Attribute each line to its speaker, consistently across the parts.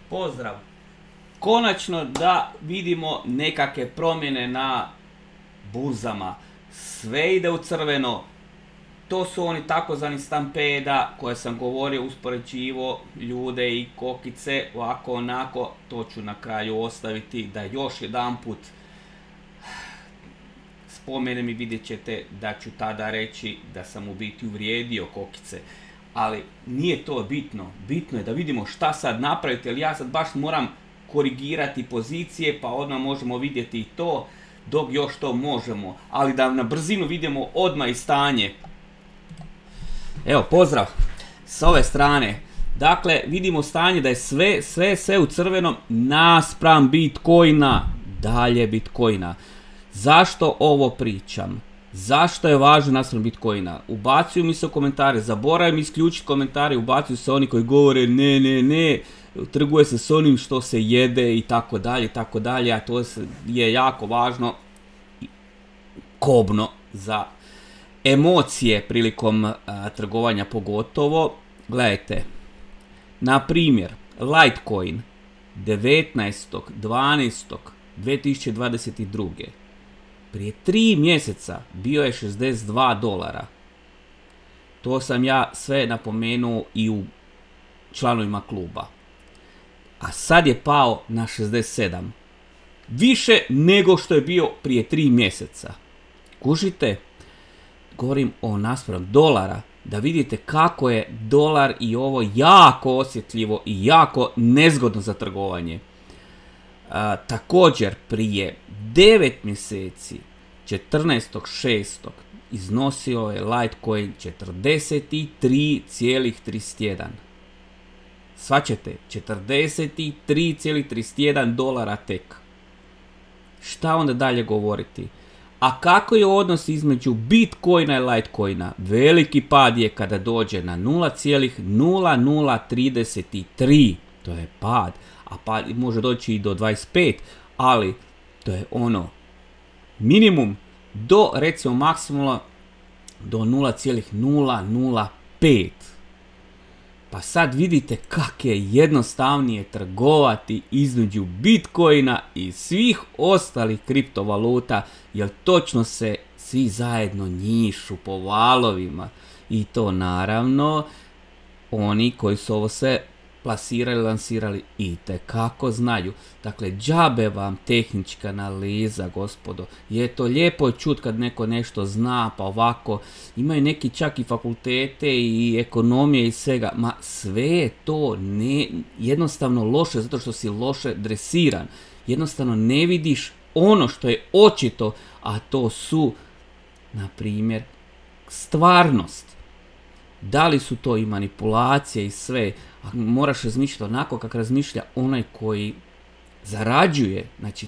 Speaker 1: Pozdrav! Konačno da vidimo nekakve promjene na burzama. Sve ide u crveno. To su oni takozvani stampeda koje sam govorio, uspoređivo ljude i kokice, ovako onako. To ću na kraju ostaviti da još jedanput spomenem i vidjet ćete da ću tada reći da sam u biti uvrijedio kokice. Ali nije to bitno. Bitno je da vidimo šta sad napraviti, jer ja sad baš moram korigirati pozicije, pa odmah možemo vidjeti i to, dok još to možemo. Ali da na brzinu vidimo odmah i stanje. Evo, pozdrav s ove strane. Dakle, vidimo stanje da je sve u crvenom naspram Bitcoina. Dalje Bitcoina. Zašto ovo pričam? Zašto je važno naspram Bitcoina? Ubacuju mi se u komentare, zaboravim isključiti komentare, ubacuju se oni koji govore ne, trguje se s onim što se jede i tako dalje, a to je jako važno, kobno za emocije prilikom trgovanja pogotovo. Gledajte, na primjer, Litecoin 19.12.2022. prije 3 mjeseca bio je $62. To sam ja sve napomenuo i u članovima kluba. A sad je pao na 67. Više nego što je bio prije 3 mjeseca. Kužite? Govorim o naspram dolara. Da vidite kako je dolar i ovo jako osjetljivo i jako nezgodno za trgovanje. Također prije 9 mjeseci 14.6. iznosio je Litecoin 43,31. Svaćate, $43,31 tek. Šta onda dalje govoriti? A kako je odnos između Bitcoina i Litecoina? Veliki pad je kada dođe na 0,0033. To je pad. A pad može doći i do 25. Ali to je ono minimum do recimo maksimalno do 0,005. Pa sad vidite kako je jednostavnije trgovati između Bitcoina i svih ostalih kriptovaluta, jer točno se svi zajedno njišu po valovima. I to naravno oni koji su ovo sve plasirali, lansirali itekako znaju. Dakle, džabe vam tehnička analiza, gospodo. Je to lijepo čut kad neko nešto zna, pa ovako. Imaju neki čak i fakultete i ekonomije i svega. Ma sve je to jednostavno loše, zato što si loše dresiran. Jednostavno ne vidiš ono što je očito, a to su, na primjer, stvarnost. Da li su to i manipulacije i sve, a moraš razmišljati onako kako razmišlja onaj koji zarađuje. Znači,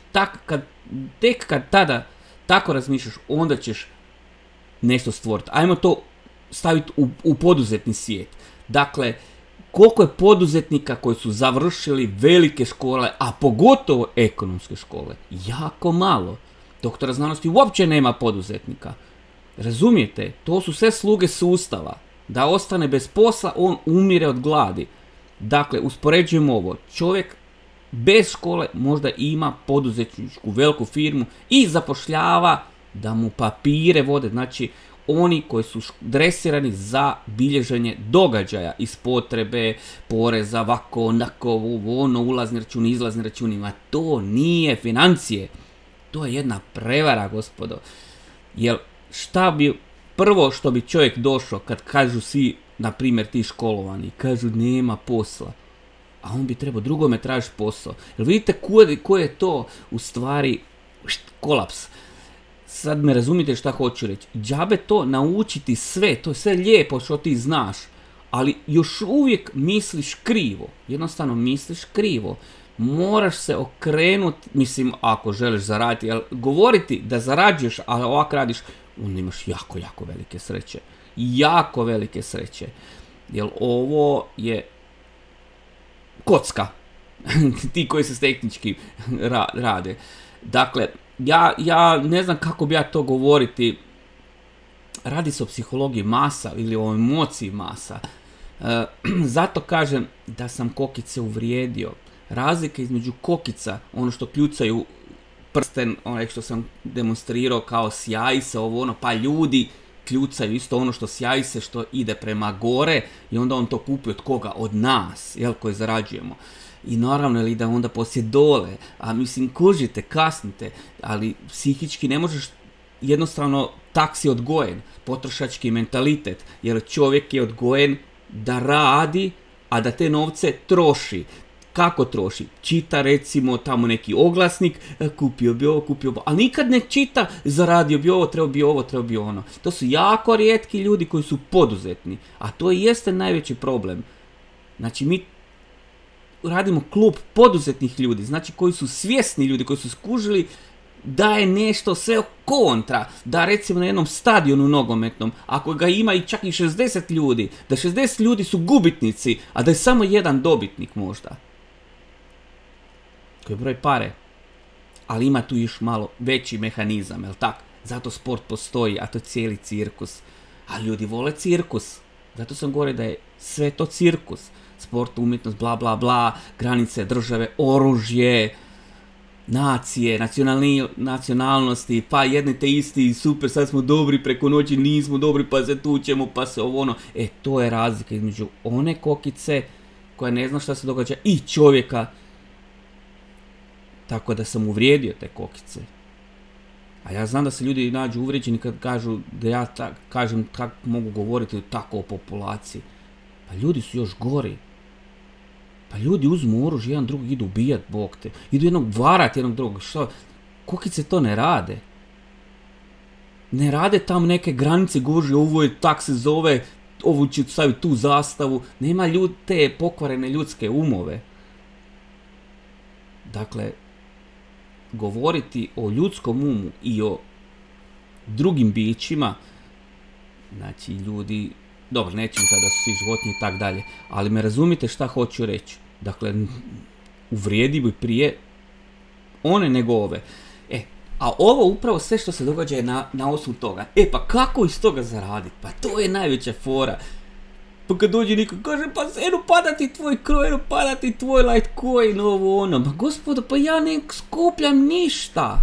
Speaker 1: tek kad tada tako razmišljaš, onda ćeš nešto stvoriti. Ajmo to staviti u poduzetni svijet. Dakle, koliko je poduzetnika koji su završili velike škole, a pogotovo ekonomske škole? Jako malo. Doktora znanosti uopće nema poduzetnika. Razumijete? To su sve sluge sustava. Da ostane bez posla, on umire od gladi. Dakle, uspoređujemo ovo. Čovjek bez škole možda ima poduzetničku veliku firmu i zapošljava da mu papire vode. Znači, oni koji su dresirani za bilježenje događaja iz potrebe, poreza, ovako, onako, ono, ulazni računi, izlazni računi. Ma to nije financije. To je jedna prevara, gospodo. Jer šta bi... Prvo što bi čovjek došao kad kažu svi, na primjer ti školovani, kažu nema posla, a on bi trebao drugome tražiti posao. Jer vidite ko je to u stvari kolaps. Sad me razumite šta hoću reći. Džabe to naučiti sve, to je sve lijepo što ti znaš, ali još uvijek misliš krivo. Jednostavno misliš krivo. Moraš se okrenuti, mislim, ako želiš zaraditi, jer govoriti da zarađuješ, a ovako radiš, onda imaš jako velike sreće. Jako velike sreće. Jer ovo je kocka. Ti koji se tehnički rade. Dakle, ja ne znam kako bi ja to govoriti. Radi se o psihologiji masa ili o emociji masa. Zato kažem da sam kokice uvrijedio. razlika između kokica, ono što kljucaju prsten, onaj što sam demonstrirao kao sjaji se, ovo ono, pa ljudi kljucaju isto ono što sjaji se, što ide prema gore i onda on to kupi od koga? Od nas, jel, koji zarađujemo. I naravno je li da onda poslije dole, a mislim kužite, kasnite, ali psihički ne možeš, jednostavno tak si odgojen, potrošački mentalitet, jer čovjek je odgojen da radi, a da te novce troši. Kako troši? Čita recimo tamo neki oglasnik, kupio bi ovo, ali nikad ne čita, zaradio bi ovo, treba bi ono. To su jako rijetki ljudi koji su poduzetni, a to i jeste najveći problem. Znači mi radimo klub poduzetnih ljudi, znači koji su svjesni ljudi, koji su skužili da je nešto sve kontra, da recimo na jednom stadionu nogometnom, ako ga ima i čak i 60 ljudi, da 60 ljudi su gubitnici, a da je samo jedan dobitnik možda. Koji broj pare. Ali ima tu još malo veći mehanizam, jel tak? Zato sport postoji, a to je cijeli cirkus. A ljudi vole cirkus. Zato sam govorio da je sve to cirkus. Sport, umjetnost, bla bla bla, granice države, oružje, nacije, nacionalnosti, pa jedni te isti, super, sad smo dobri, preko noći nismo dobri, pa se tučemo, pa se ovo ono. To je razlika između one kokice koja ne zna šta se događa i čovjeka. Tako da sam uvrijedio te kokice. A ja znam da se ljudi nađu uvrijeđeni kad kažu da ja kažem kako mogu govoriti tako o populaciji. Pa ljudi su još gori. Pa ljudi uzmu oružje, jedan drugog idu ubijat, bog te. Idu jednog varati, jednog drugog. Što? Kokice to ne rade. Ne rade tam neke granice, goži, ovo je tak se zove, ovo će staviti tu zastavu. Nema te pokvarene ljudske umove. Dakle, govoriti o ljudskom umu i o drugim bićima, znači ljudi, dobro, nećemo sad da su svi životinje i tak dalje, ali me razumite šta hoću reći. Dakle, uvrijedi bi prije one nego ove. A ovo upravo sve što se događa je na osnovu toga. Pa kako iz toga zaraditi? Pa to je najveća fora. Pa kad dođe niko kaže, pa eno pada ti tvoj kroj, eno pada ti tvoj Litecoin, ovo ono. Ma gospodo, pa ja ne skupljam ništa.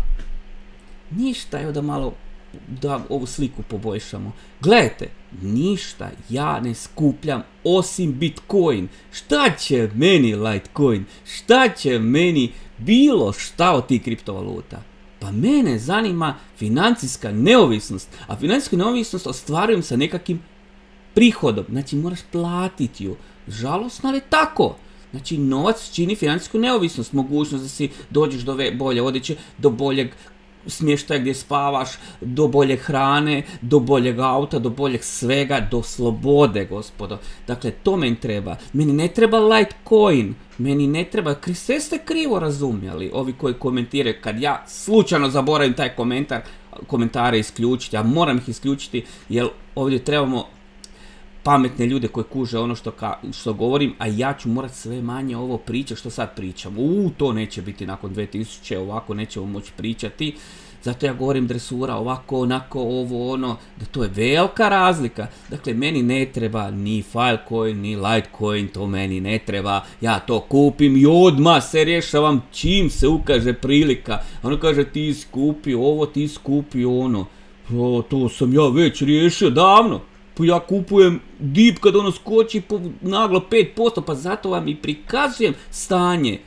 Speaker 1: Ništa, evo da malo, da ovu sliku poboljšamo. Gledajte, ništa ja ne skupljam osim Bitcoin. Šta će meni Litecoin? Šta će meni bilo šta od tih kriptovaluta? Pa mene zanima financijska neovisnost. A financijsku neovisnost ostvarujem sa nekakvim prihodom. Znači moraš platiti ju. Žalosno, ali tako. Znači novac čini financijsku neovisnost. Mogućnost da si dođeš do bolje odjeće, do boljeg smještaja gdje spavaš, do bolje hrane, do boljeg auta, do boljeg svega, do slobode, gospodo. Dakle, to meni treba. Meni ne treba Litecoin, meni ne treba, sve ste krivo razumjeli, ovi koji komentiraju, kad ja slučajno zaboravim taj komentare isključiti, a moram ih isključiti, jer ovdje trebamo pametne ljude koji kuže ono što govorim, a ja ću morat sve manje ovo pričati što sad pričam. To neće biti nakon 2000, ovako nećemo moći pričati. Zato ja govorim dresura, ovako, onako, ovo, ono, da to je velika razlika. Dakle, meni ne treba ni Filecoin, ni Litecoin, to meni ne treba. Ja to kupim i odmah se rješavam čim se ukaže prilika. Ono kaže, ti skupi ovo, ti skupi ono. To sam ja već riješio davno. Ja kupujem dip kad ono skoči po naglo 5%, pa zato vam i prikazujem stanje.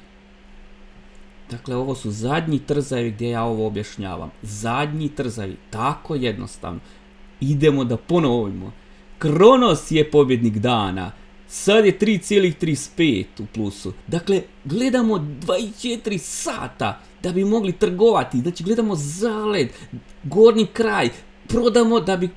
Speaker 1: Dakle, ovo su zadnji trzajevi gdje ja ovo objašnjavam. Zadnji trzajevi, tako jednostavno. Idemo da ponovimo. Kronos je pobjednik dana. Sad je 3,35 u plusu. Dakle, gledamo 24 sata da bi mogli trgovati. Znači, gledamo zaled, gornji kraj. Prodamo da bi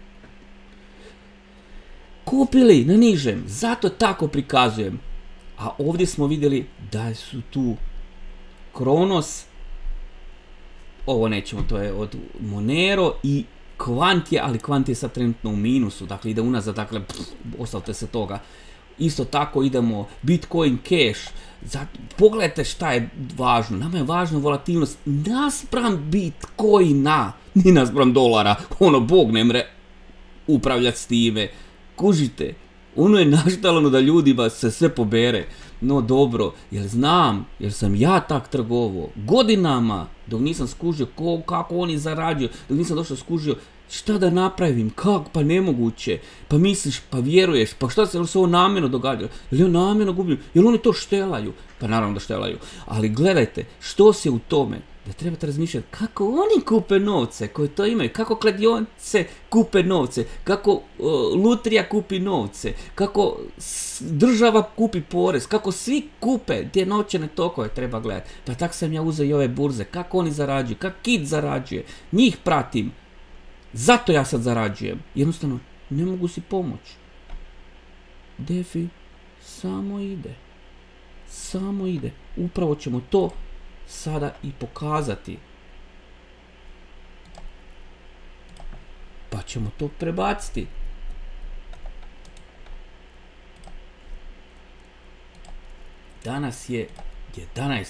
Speaker 1: kupili na nižem, zato tako prikazujem. A ovdje smo vidjeli da su tu Kronos, ovo nećemo, to je od Monero i Kvantije, ali Kvantije je sad trenutno u minusu, dakle ide unazad, dakle ostavite se toga. Isto tako idemo Bitcoin Cash, pogledajte šta je važno, nama je važna volatilnost naspram Bitcoina, ni naspram dolara, ono Bog ne mre upravljati s time. Kužite, ono je naštalano da ljudima se sve pobere. no dobro, jer znam, jer sam ja tak trgovao godinama, dok nisam skužio kako oni zarađuju, dok nisam došao skužio šta da napravim, kako, pa nemoguće, pa misliš, pa vjeruješ, pa šta se ovo namjerno događa, jel ja namjerno gubim, jel oni to štelaju, pa naravno da štelaju, ali gledajte, što se u tome, da trebate razmišljati kako oni kupe novce koji to imaju, kako kladionice kupe novce, kako lutrija kupi novce, kako država kupi porez, kako svi kupe te novčane tokove treba gledati. Pa tak sam ja uzeo i ove burze, kako oni zarađuju, kako Kit zarađuje, njih pratim. Zato ja sad zarađujem. Jednostavno, ne mogu si pomoći. DeFi samo ide. Samo ide. Upravo ćemo to sada i pokazati. Pa ćemo to prebaciti. Danas je 11.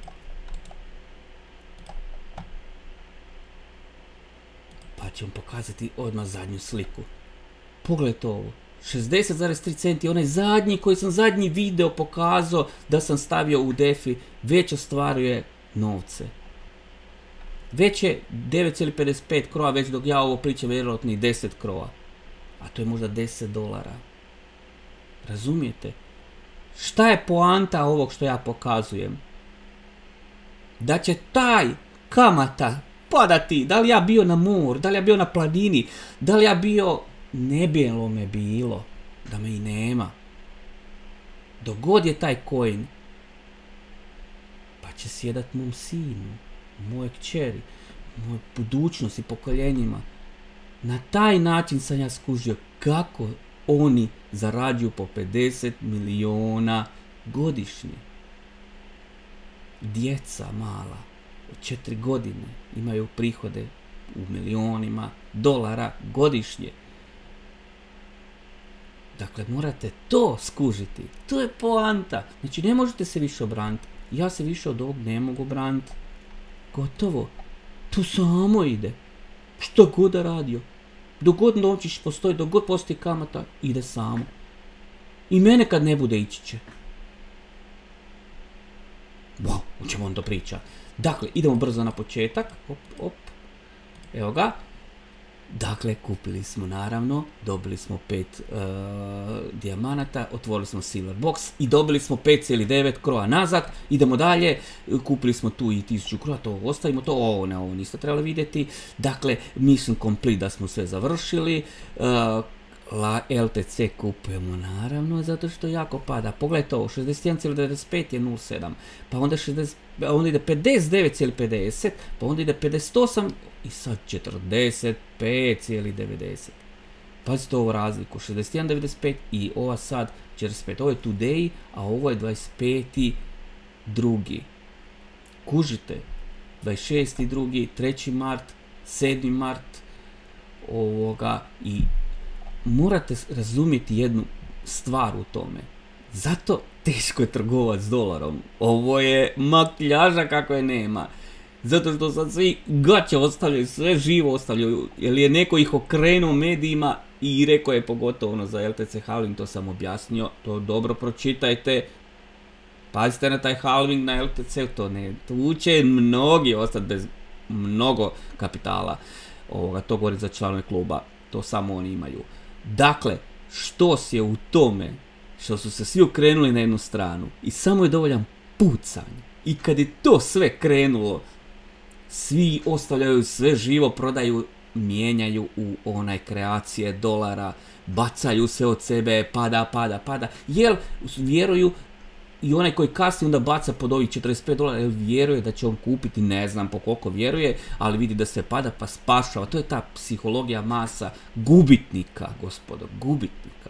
Speaker 1: Pa ćemo pokazati odmah zadnju sliku. Pogledajte ovo. 60,3 centi, onaj zadnji koji sam zadnji video pokazao da sam stavio u DeFi, već ostvaruje novce. Već je 9,55 krova, već dok ja ovo pričam vjerojatno i 10 krova. A to je možda $10. Razumijete? Šta je poanta ovog što ja pokazujem? Da će taj kamata padati, da li ja bio na moru, da li ja bio na planini, da li ja bio, ne bilo me bilo, da me i nema. Dok god je taj coin, pa će sjedat mom sinu, moje kćeri, moje budućnosti, pokoljenjima. Na taj način sam ja skužio kako oni zarađuju po 50 miliona godišnje. Djeca mala od 4 godine imaju prihode u milionima dolara godišnje. Dakle, morate to skužiti. To je poanta. Znači, ne možete se više obraniti. Ja se više od ovog ne mogu obraniti. Gotovo. To samo ide. Što god da radio. Dok god novčić postoji, dok god postoji kamata, ide samo. I mene kad ne bude, ići će. Wow, o čemu on to priča? Dakle, idemo brzo na početak. Op, op. Evo ga. Dakle, kupili smo naravno, dobili smo 5 dijamanata, otvorili smo silver box i dobili smo 5,9 krova nazad. Idemo dalje, kupili smo tu i 1000 krova, to ostavimo, to ovo niste trebali vidjeti. Dakle, mission complete, da smo sve završili. LTC kupujemo naravno zato što jako pada. Pogledajte ovo, 61,95 je 0,7, pa onda ide 59,50, pa onda ide 58 i sad 45,90. Pazite ovo razliku, 61,95 i ova sad 45. Ovo je today, a ovo je 25.2. Kužite, 26.2, 3. mart, 7. mart ovoga i morate razumjeti jednu stvar u tome. Zato teško je trgovati s dolarom. Ovo je makljaža kako je nema. Zato što sad svi gaće ostavljaju, sve živo ostavljaju. Jer je neko ih okrenuo medijima i rekao je pogotovo za LTC halving, to sam objasnio. To dobro pročitajte. Pazite na taj halving na LTC, tu će mnogi ostati bez mnogo kapitala. To govori za članove kluba. To samo oni imaju. Dakle, što je u tome što su se svi okrenuli na jednu stranu i samo je dovoljan pucanj. I kad je to sve krenulo, svi ostavljaju sve živo, prodaju, mijenjaju u onaj kreacije dolara, bacaju se od sebe, pada. Jer vjeruju i onaj koji kasnije onda baca pod ovih $45 jer vjeruje da će on kupiti, ne znam po koliko vjeruje, ali vidi da se pada pa spašava. To je ta psihologija masa gubitnika, gospodo, gubitnika.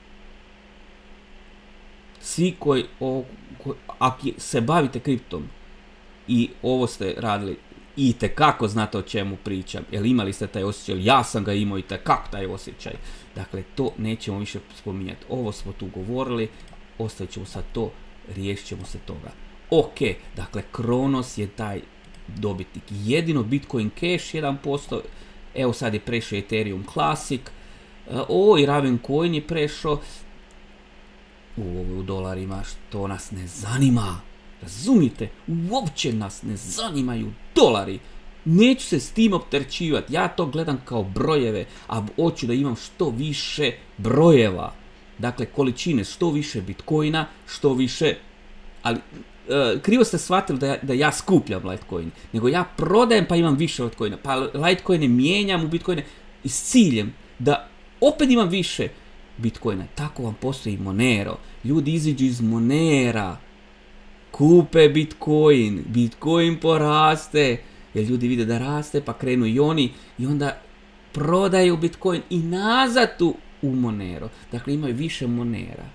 Speaker 1: Svi koji ako se bavite kriptom i ovo ste radili, itekako znate o čemu pričam, jer imali ste taj osjećaj, ja sam ga imao itekako taj osjećaj. Dakle, to nećemo više spominjati. Ovo smo tu govorili, ostavit ćemo sad to, riješit ćemo se toga. Ok, dakle, Kronos je taj dobitnik. Jedino Bitcoin Cash 1%, evo sad je prešao Ethereum Classic, i Ravencoin je prešao. u dolarima, što nas ne zanima. Razumijete? Uopće nas ne zanimaju dolari. Neću se s tim opterećivati. Ja to gledam kao brojeve, a hoću da imam što više brojeva. Dakle, količine, što više bitcoina, što više... Ali, krivo ste shvatili da ja skupljam Litecoin, nego ja prodajem pa imam više Litecoina. Pa Litecoine mijenjam u bitcoine i s ciljem da opet imam više bitcoina. Tako vam postoji Monero. Ljudi iziđu iz Monera, kupe bitcoin, bitcoin poraste, jer ljudi vide da raste pa krenu i oni i onda prodaju bitcoin i nazad u Monero. Dakle, imaju više Monera.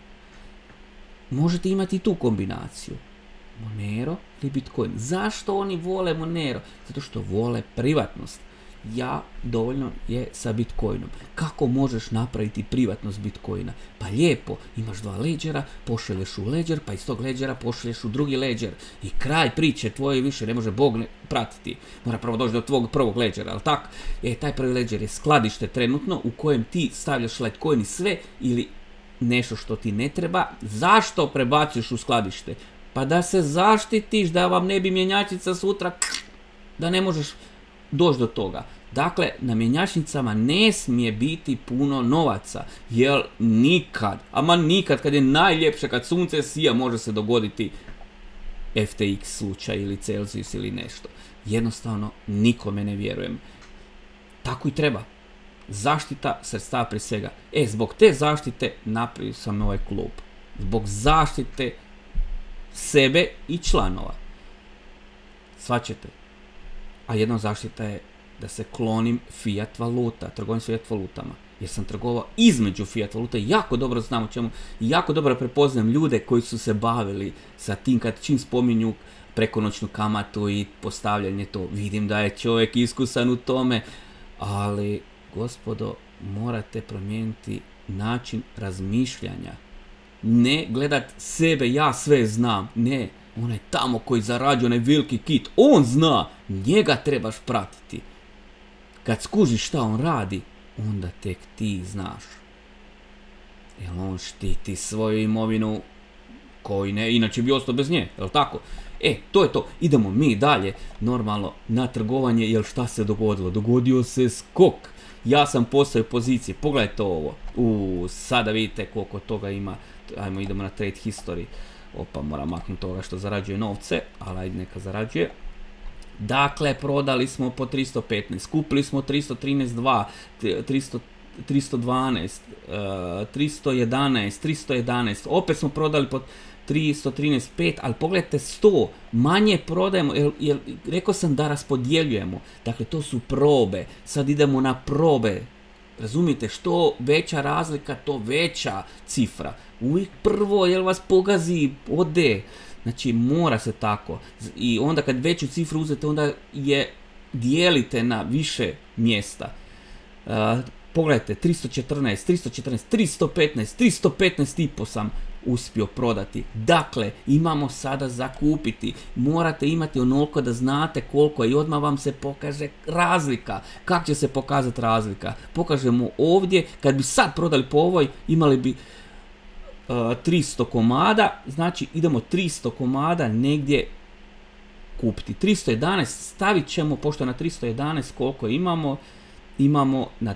Speaker 1: Možete imati i tu kombinaciju. Monero ili Bitcoin. Zašto oni vole Monero? Zato što vole privatnost. Ja dovoljno je sa Bitcoinom. Kako možeš napraviti privatnost Bitcoina? Pa lijepo, imaš dva ledgera, pošalješ u ledger, pa iz tog ledgera pošalješ u drugi ledger. I kraj priče tvoje više ne može Bog pratiti. Mora prvo doći do tvog prvog ledgera, ali tako? Taj prvi ledger je skladište trenutno u kojem ti stavljaš Litecoin i sve ili nešto što ti ne treba. Zašto prebacuješ u skladište? Pa da se zaštitiš, da vam ne bi mjenjačnica sutra, da ne možeš doći do toga. Dakle, na mjenjačnicama ne smije biti puno novaca, jer nikad, kad je najljepše, kad sunce sija, može se dogoditi FTX slučaj ili Celsius ili nešto. Jednostavno, nikome ne vjerujem. Tako i treba. Zaštita sredstava prije svega. Zbog te zaštite napravio sam ovaj klub. Zbog zaštite sebe i članova. Shvaćate? A jedna zaštita je da se klonim fiat valuta, trgovim s fiat valutama. Jer sam trgovao između fiat valuta i jako dobro znam o čemu. I jako dobro prepoznam ljude koji su se bavili sa tim kad čim spominju prekonoćnu kamatu i postavljanje to. Vidim da je čovjek iskusan u tome, ali gospodo, morate promijeniti način razmišljanja. Ne gledat sebe, ja sve znam. Ne, onaj tamo koji zarađuje onaj veliki kit, on zna, njega trebaš pratiti. Kad skužiš šta on radi, onda tek ti znaš. Jer on štiti svoju imovinu koji ne, inače bi ostao bez nje, jel tako? To je to. Idemo mi dalje, normalno, na trgovanje, jer šta se dogodilo? Dogodio se skok. Ja sam postavio pozicije, pogledajte ovo. Sada vidite koliko toga ima. Ajmo, idemo na trade history. Opa, moram maknuti toga što zarađuje novce, ali ajde neka zarađuje. Dakle, prodali smo po 315, kupili smo 313.2, 312, 311, opet smo prodali po 313.5, ali pogledajte 100, manje prodajemo, jer rekao sam da raspodjeljujemo, dakle to su probe, sad idemo na probe, razumijete, što veća razlika, to veća cifra, uvijek prvo, jel vas pogazi, ode, znači mora se tako, i onda kad veću cifru uzete, onda je dijelite na više mjesta. Pogledajte, 314, 315 i po sam uspio prodati. Dakle, imamo sada za kupiti. Morate imati onoliko da znate koliko je i odmah vam se pokaže razlika. Kako će se pokazati razlika? Pokažemo ovdje, kad bi sad prodali po ovoj, imali bi 300 komada, znači idemo 300 komada negdje kupiti. 311 stavit ćemo, pošto na 311 koliko imamo na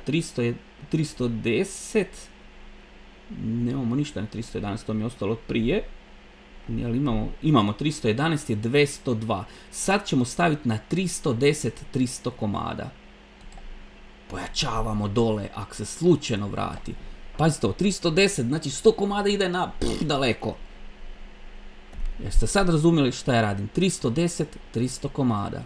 Speaker 1: 310, nemamo ništa na 311, to mi je ostalo od prije, ali imamo 311 je 202, sad ćemo staviti na 310 300 komada, pojačavamo dole ako se slučajno vrati, pazite ovo, 310, znači 100 komada ide na daleko. Jeste sad razumjeli šta ja radim? 310 300 komada.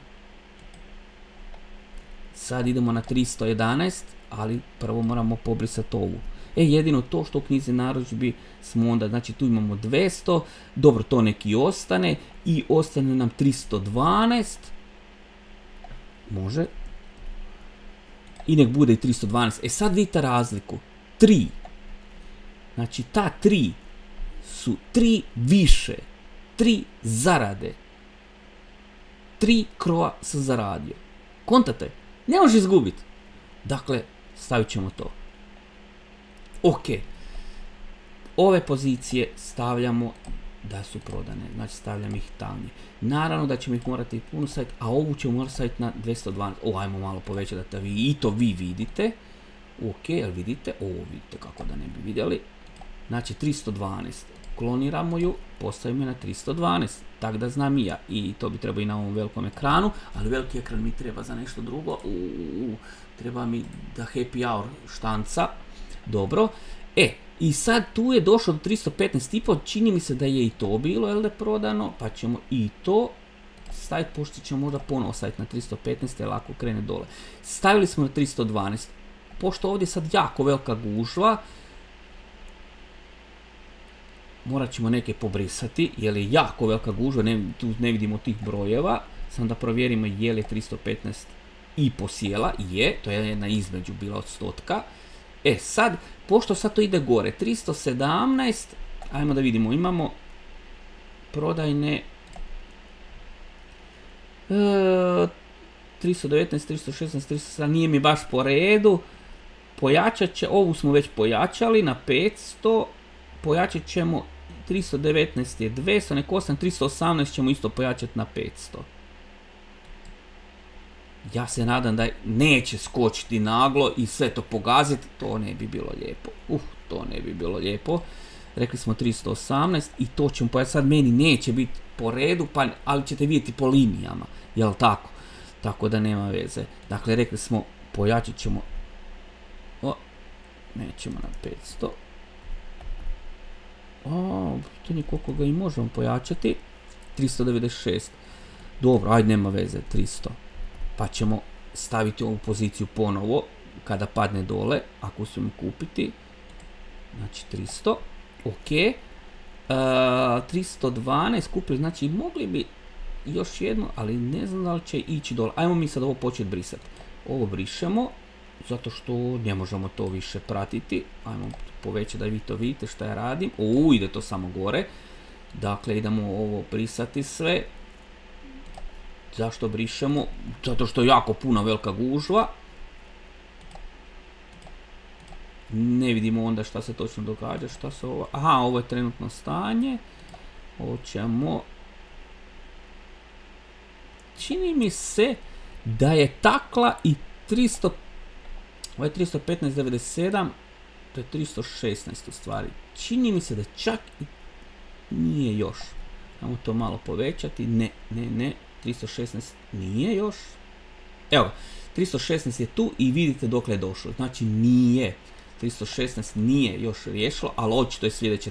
Speaker 1: Sad idemo na 311, ali prvo moramo pobrisati ovu. Jedino to što u knjizi narudžbi smo onda, znači tu imamo 200, dobro, to neki ostane i ostane nam 312, može, i nek bude i 312. Sad vidite razliku, 3, znači ta 3 su 3 više, 3 zarade, 3 kroa sam zaradio, kontate, ne može izgubiti, dakle stavit ćemo to. Ok, ove pozicije stavljamo da su prodane, znači stavljam ih tamo. Naravno da ćemo ih morati puno staviti, a ovu ćemo morati staviti na 212. Ajmo malo povećati da i to vi vidite. Ok, jel vidite? Vidite kako da ne bi vidjeli. Znači 312. Kloniramo ju, postavimo je na 312. Tako da znam i ja. I to bi trebalo i na ovom velikom ekranu, ali veliki ekran mi treba za nešto drugo. Treba mi da happy hour štanca. Dobro. I sad tu je došlo do 315,5, čini mi se da je i to bilo, jel da je prodano, pa ćemo i to staviti, pošto ćemo možda ponovo staviti na 315, jer ako krene dole. Stavili smo na 312, pošto ovdje je sad jako velika gužva, morat ćemo neke pobrisati, jer je jako velika gužva, tu ne vidimo tih brojeva, samo da provjerimo je li 315 i posijela, to je jedna između bila od 100. Sad, pošto sad to ide gore, 317, ajmo da vidimo, imamo prodajne 319, 316, 317, nije mi baš po redu, pojačat će, ovu smo već pojačali na 500, pojačat ćemo, 319 je 200, nek ostane 318 ćemo isto pojačati na 500. Ja se nadam da neće skočiti naglo i sve to pogaziti, to ne bi bilo lijepo. To ne bi bilo lijepo. Rekli smo 318 i to ćemo pojaviti. Sad meni neće biti po redu, ali ćete vidjeti po linijama. Jel tako? Tako da nema veze. Dakle, rekli smo pojačat ćemo. Nećemo na 500. Pitanje koliko ga i možemo pojačati. 396. Dobro, ajde nema veze, 300. Pa ćemo staviti ovu poziciju ponovo kada padne dole, ako uspijemo kupiti. Znači 300, ok. 312 kupili, znači mogli bi još jedno, ali ne znam da li će ići dole. Ajmo mi sad ovo početi brisati. Ovo brišemo, zato što ne možemo to više pratiti. Ajmo povećati da vi to vidite što ja radim. Ide to samo gore. Dakle, idemo ovo brisati sve. Zašto brišemo? Zato što je jako puno velika gužva. Ne vidimo onda šta se točno događa. Šta se ovo... ovo je trenutno stanje. Ovo ćemo... Čini mi se da je takla i 300... Ovo je 315,97. To je 316 u stvari. Čini mi se da čak i nije još. Ajmo to malo povećati. Ne. 316 nije još. Evo, 316 je tu i vidite dokle je došlo. Znači nije. 316 nije još riješilo, ali očito je sljedeće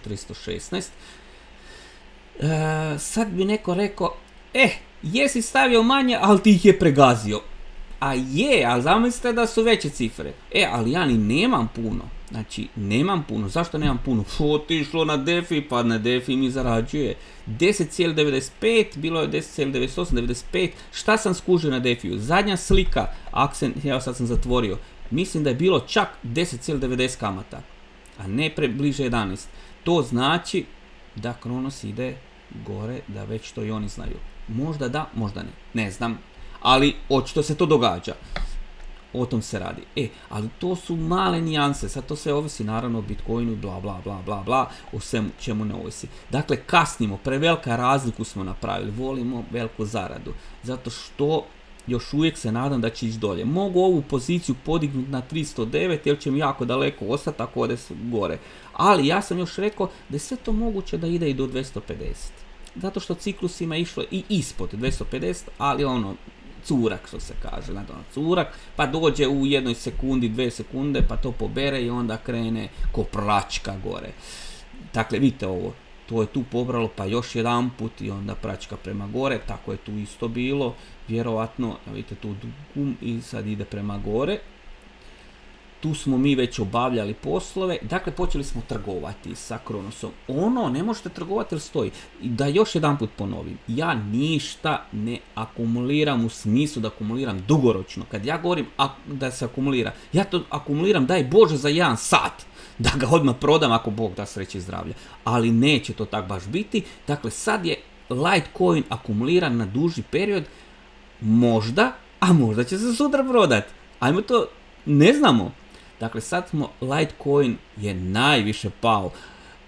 Speaker 1: 316. Sad bi neko rekao, jesi stavio manje, ali ti ih je pregazio. Ali zamislite da su veće cifre. Ali ja ni nemam puno. Znači, nemam puno. Zašto nemam puno? Otišlo na defi, pa na defi mi zarađuje. 10,95, bilo je 10,98, 95. Šta sam skužio na defiju? Zadnja slika, evo sad sam zatvorio. Mislim da je bilo čak 10,90 kamata. A ne bliže 11. To znači da Kronos ide gore, da već to i oni znaju. Možda da, možda ne. Ne znam. Ali očito se to događa. O tom se radi. Ali to su male nijanse. Sad to sve ovisi naravno o Bitcoinu i bla bla bla bla bla. O svemu čemu ne ovisi. Dakle, kasnimo. Prevelika razliku smo napravili. Volimo veliku zaradu. Zato što još uvijek se nadam da će ići dolje. Mogu ovu poziciju podignuti na 309 jer će mi jako daleko ostati ako ode gore. Ali ja sam još rekao da je sve to moguće da ide i do 250. Zato što ciklusima išlo i ispod 250, ali curak što se kaže, curak, pa dođe u jednoj sekundi, 2 sekunde, pa to pobere i onda krene ko pračka gore. Dakle, vidite ovo, to je tu pobralo, pa još jedan put i onda pračka prema gore, tako je tu isto bilo, vjerovatno, vidite tu gum i sad ide prema gore. Tu smo mi već obavljali poslove, dakle počeli smo trgovati sa Kronosom. Ne možete trgovati jer stoji. Da još jedan put ponovim, ja ništa ne akumuliram u smislu da akumuliram dugoročno. Kad ja govorim da se akumulira, ja to akumuliram daj Bože za 1 sat. Da ga odmah prodam ako Bog da sreće i zdravlja. Ali neće to tak baš biti. Dakle sad je Litecoin akumuliran na duži period. Možda, a možda će se sutra prodati. Ajmo to, ne znamo. Dakle, sad smo, Litecoin je najviše pao.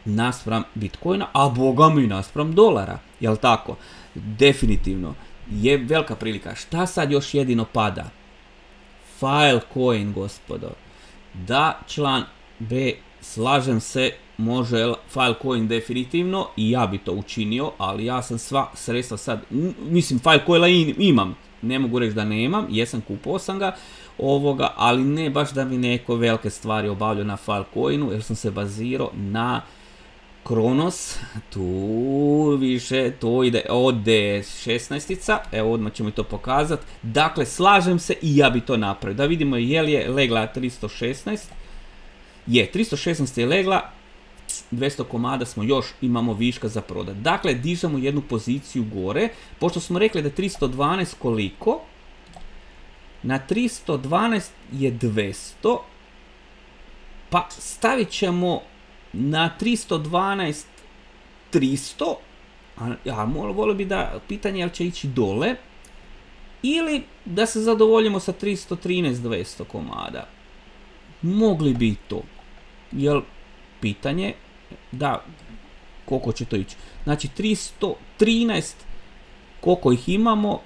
Speaker 1: naspram Bitcoina, a boga mi naspram dolara, jel tako? Definitivno je velika prilika. Šta sad još jedino pada? Filecoin, gospodo. Da, član B, slažem se, može Filecoin definitivno i ja bi to učinio, ali ja sam sva sredstva sad, mislim Filecoina imam, ne mogu reći da nemam, jesam, kupovao sam ga, ali ne baš da mi neko velike stvari obavljao na Filecoinu, jer sam se bazirao na Kronos, tu više, to ide od 16-ica, evo odmah ćemo to pokazati. Dakle, slažem se i ja bi to napravio. Da vidimo je li je legla 316. Je, 316 je legla, 200 komada smo još, imamo viška za prodat. Dakle, dižemo jednu poziciju gore, pošto smo rekli da je 312 koliko, na 312 je 200, pa stavit ćemo na 312 300, a volio bi da pitanje je li će ići dole, ili da se zadovoljimo sa 313 200 komada. Mogli bi to, jel pitanje da koliko će to ići. Znači 313 koliko ih imamo,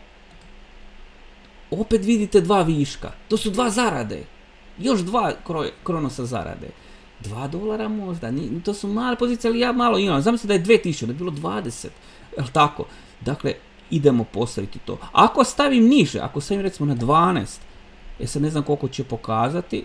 Speaker 1: opet vidite dva viška, to su dva zarade, još dva Kronosa zarade. $2 možda, to su male pozicije, ali ja malo imam, znam se da je 2000, da je bilo 20, jel tako? Dakle, idemo postaviti to. Ako stavim niže, ako stavim recimo na 12, sad ne znam koliko će pokazati,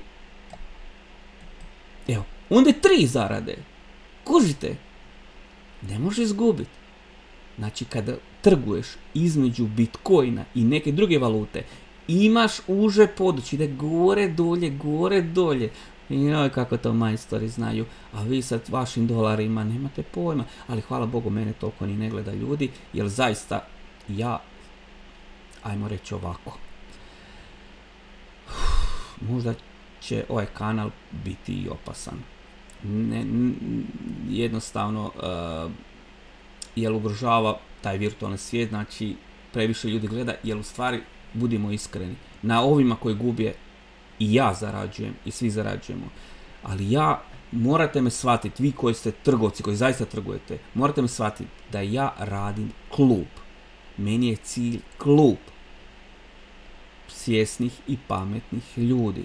Speaker 1: evo, onda je 3 zarade, kužite, ne može izgubiti. Znači, kada trguješ između Bitcoina i neke druge valute, imaš uže područje, ide gore, dolje, joj, kako to majstori znaju, a vi sad vašim dolarima nemate pojma, ali hvala Bogu mene toliko ni ne gleda ljudi, jer zaista ja, ajmo reći ovako, možda će ovaj kanal biti i opasan. Jednostavno, jer ugrožava taj virtualni svijet, znači previše ljudi gleda, jer u stvari, budimo iskreni, na ovima koji gubije i ja zarađujem i svi zarađujemo, ali ja, morate me shvatiti, vi koji ste trgovci, koji zaista trgujete, morate me shvatiti da ja radim klub. Meni je cilj klub svjesnih i pametnih ljudi.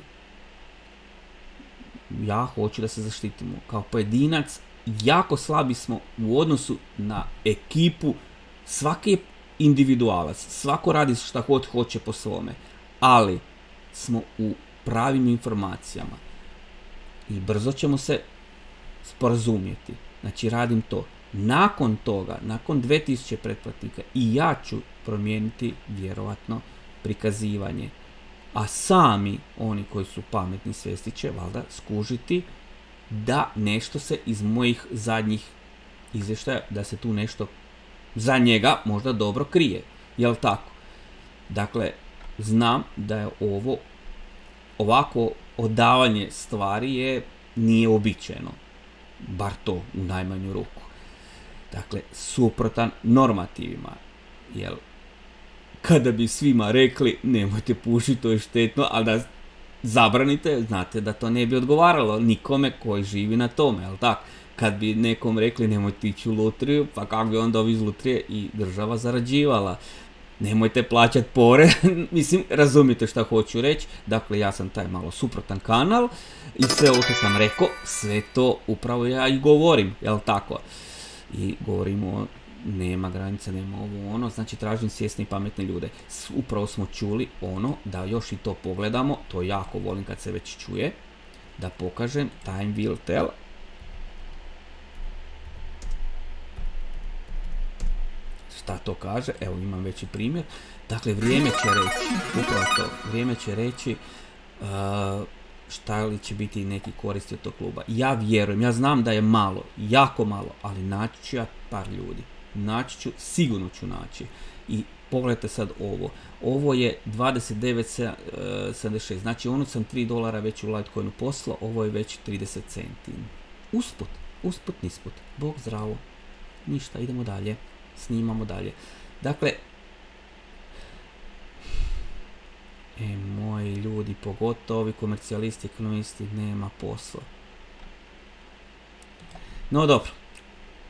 Speaker 1: Ja hoću da se zaštitimo. Kao pojedinac, jako slabi smo u odnosu na ekipu. Svaki je individualac, svako radi šta hoće po svome, ali smo u pravim informacijama i brzo ćemo se sporazumjeti. Znači, radim to. Nakon toga, nakon 2000 pretplatnika, i ja ću promijeniti vjerovatno prikazivanje, a sami oni koji su pametni svijesti će valjda skužiti da nešto se iz mojih zadnjih izvještaja, da se tu nešto za njega možda dobro krije, jel tako? Dakle, znam da je ovo ovako odavanje stvari nije uobičajeno, bar to u najmanju ruku. Dakle, suprotan normativima, jel kada bi svima rekli nemojte pušiti, to je štetno, ali da zabranite, znate da to ne bi odgovaralo nikome koji živi na tome, jel tako? Kad bi nekom rekli nemojte ići u lutriju, pa kako bi onda ovi iz lutrije i država zarađivala. Nemojte plaćati porez, mislim, razumite šta hoću reći. Dakle, ja sam taj malo suprotan kanal i sve ovo što sam rekao, sve to upravo ja i govorim, jel tako? I govorimo, nema granica, nema ovo ono, znači tražim svjesne i pametne ljude. Upravo smo čuli ono, da još i to pogledamo, to jako volim kad se već čuje, da pokažem, time will tell. Šta to kaže? Evo, imam veći primjer. Dakle, vrijeme će reći, upravo to, vrijeme će reći šta li će biti neki koristi od tog kluba. Ja vjerujem, ja znam da je malo, jako malo, ali naći ću ja par ljudi. Naći ću, sigurno ću naći. I pogledajte sad ovo. Ovo je 29,76. Znači, ono sam $3 već u Litecoinu poslao, ovo je već 30 centi. Usput, nisput. Bog zdravo. Ništa, idemo dalje. Snimamo dalje. Dakle, moji ljudi, pogotovo ovi komercijalisti, ekonomisti, nema posla. No dobro,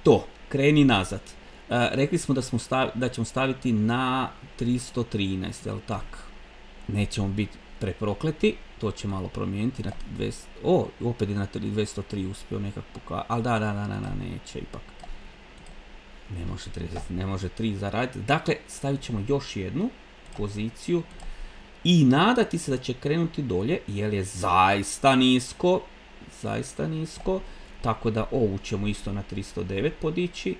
Speaker 1: to, kreni nazad. Rekli smo da ćemo staviti na 313, jel tak? Nećemo biti preprokleti, to će malo promijeniti na 200, opet je na 203 uspio nekak pokazati, ali da, neće ipak. Ne može 3 zaraditi. Dakle, stavit ćemo još jednu poziciju i nadati se da će krenuti dolje, jer je zaista nisko, tako da ovu ćemo isto na 309 podići.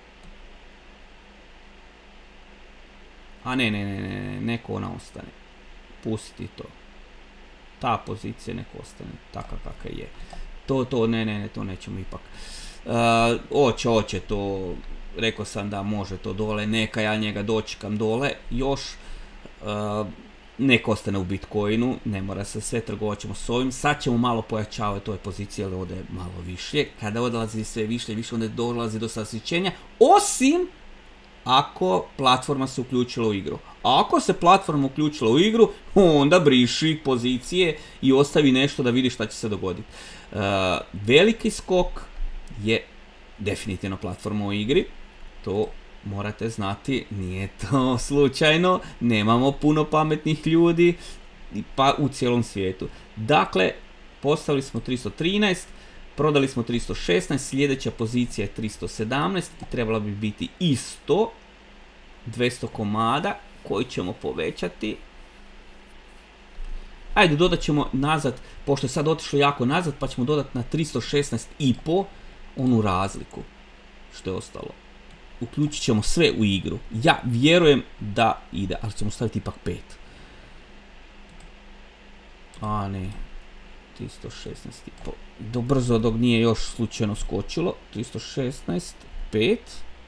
Speaker 1: A ne, neko ona ostane. Pustiti to. Ta pozicija neko ostane taka kakva je. To nećemo ipak. Oće to. Rekao sam da može to dole. Neka ja njega dočekam dole. Još. Neka ostane u Bitcoinu. Ne mora se sve, trgovat ćemo s ovim. Sad ćemo malo pojačavati ove pozicije, ali ode malo više. Kada odlazi sve više, onda dolazi do zasićenja. Osim ako platforma se uključila u igru. A ako se platforma uključila u igru, onda briši pozicije i ostavi nešto da vidi šta će se dogoditi. Veliki skok je definitivno platforma u igri. To morate znati, nije to slučajno. Nemamo puno pametnih ljudi pa u cijelom svijetu. Dakle, postavili smo 313. Prodali smo 316, sljedeća pozicija je 317 i trebala bi biti isto 200 komada koji ćemo povećati. Ajde, dodat ćemo nazad, pošto je sad otišlo jako nazad, pa ćemo dodati na 316,5 onu razliku što je ostalo. Uključit ćemo sve u igru. Ja vjerujem da ide, ali ćemo staviti ipak 5. A ne. 316,5. Do brzo dok nije još slučajno skočilo. 316, 5.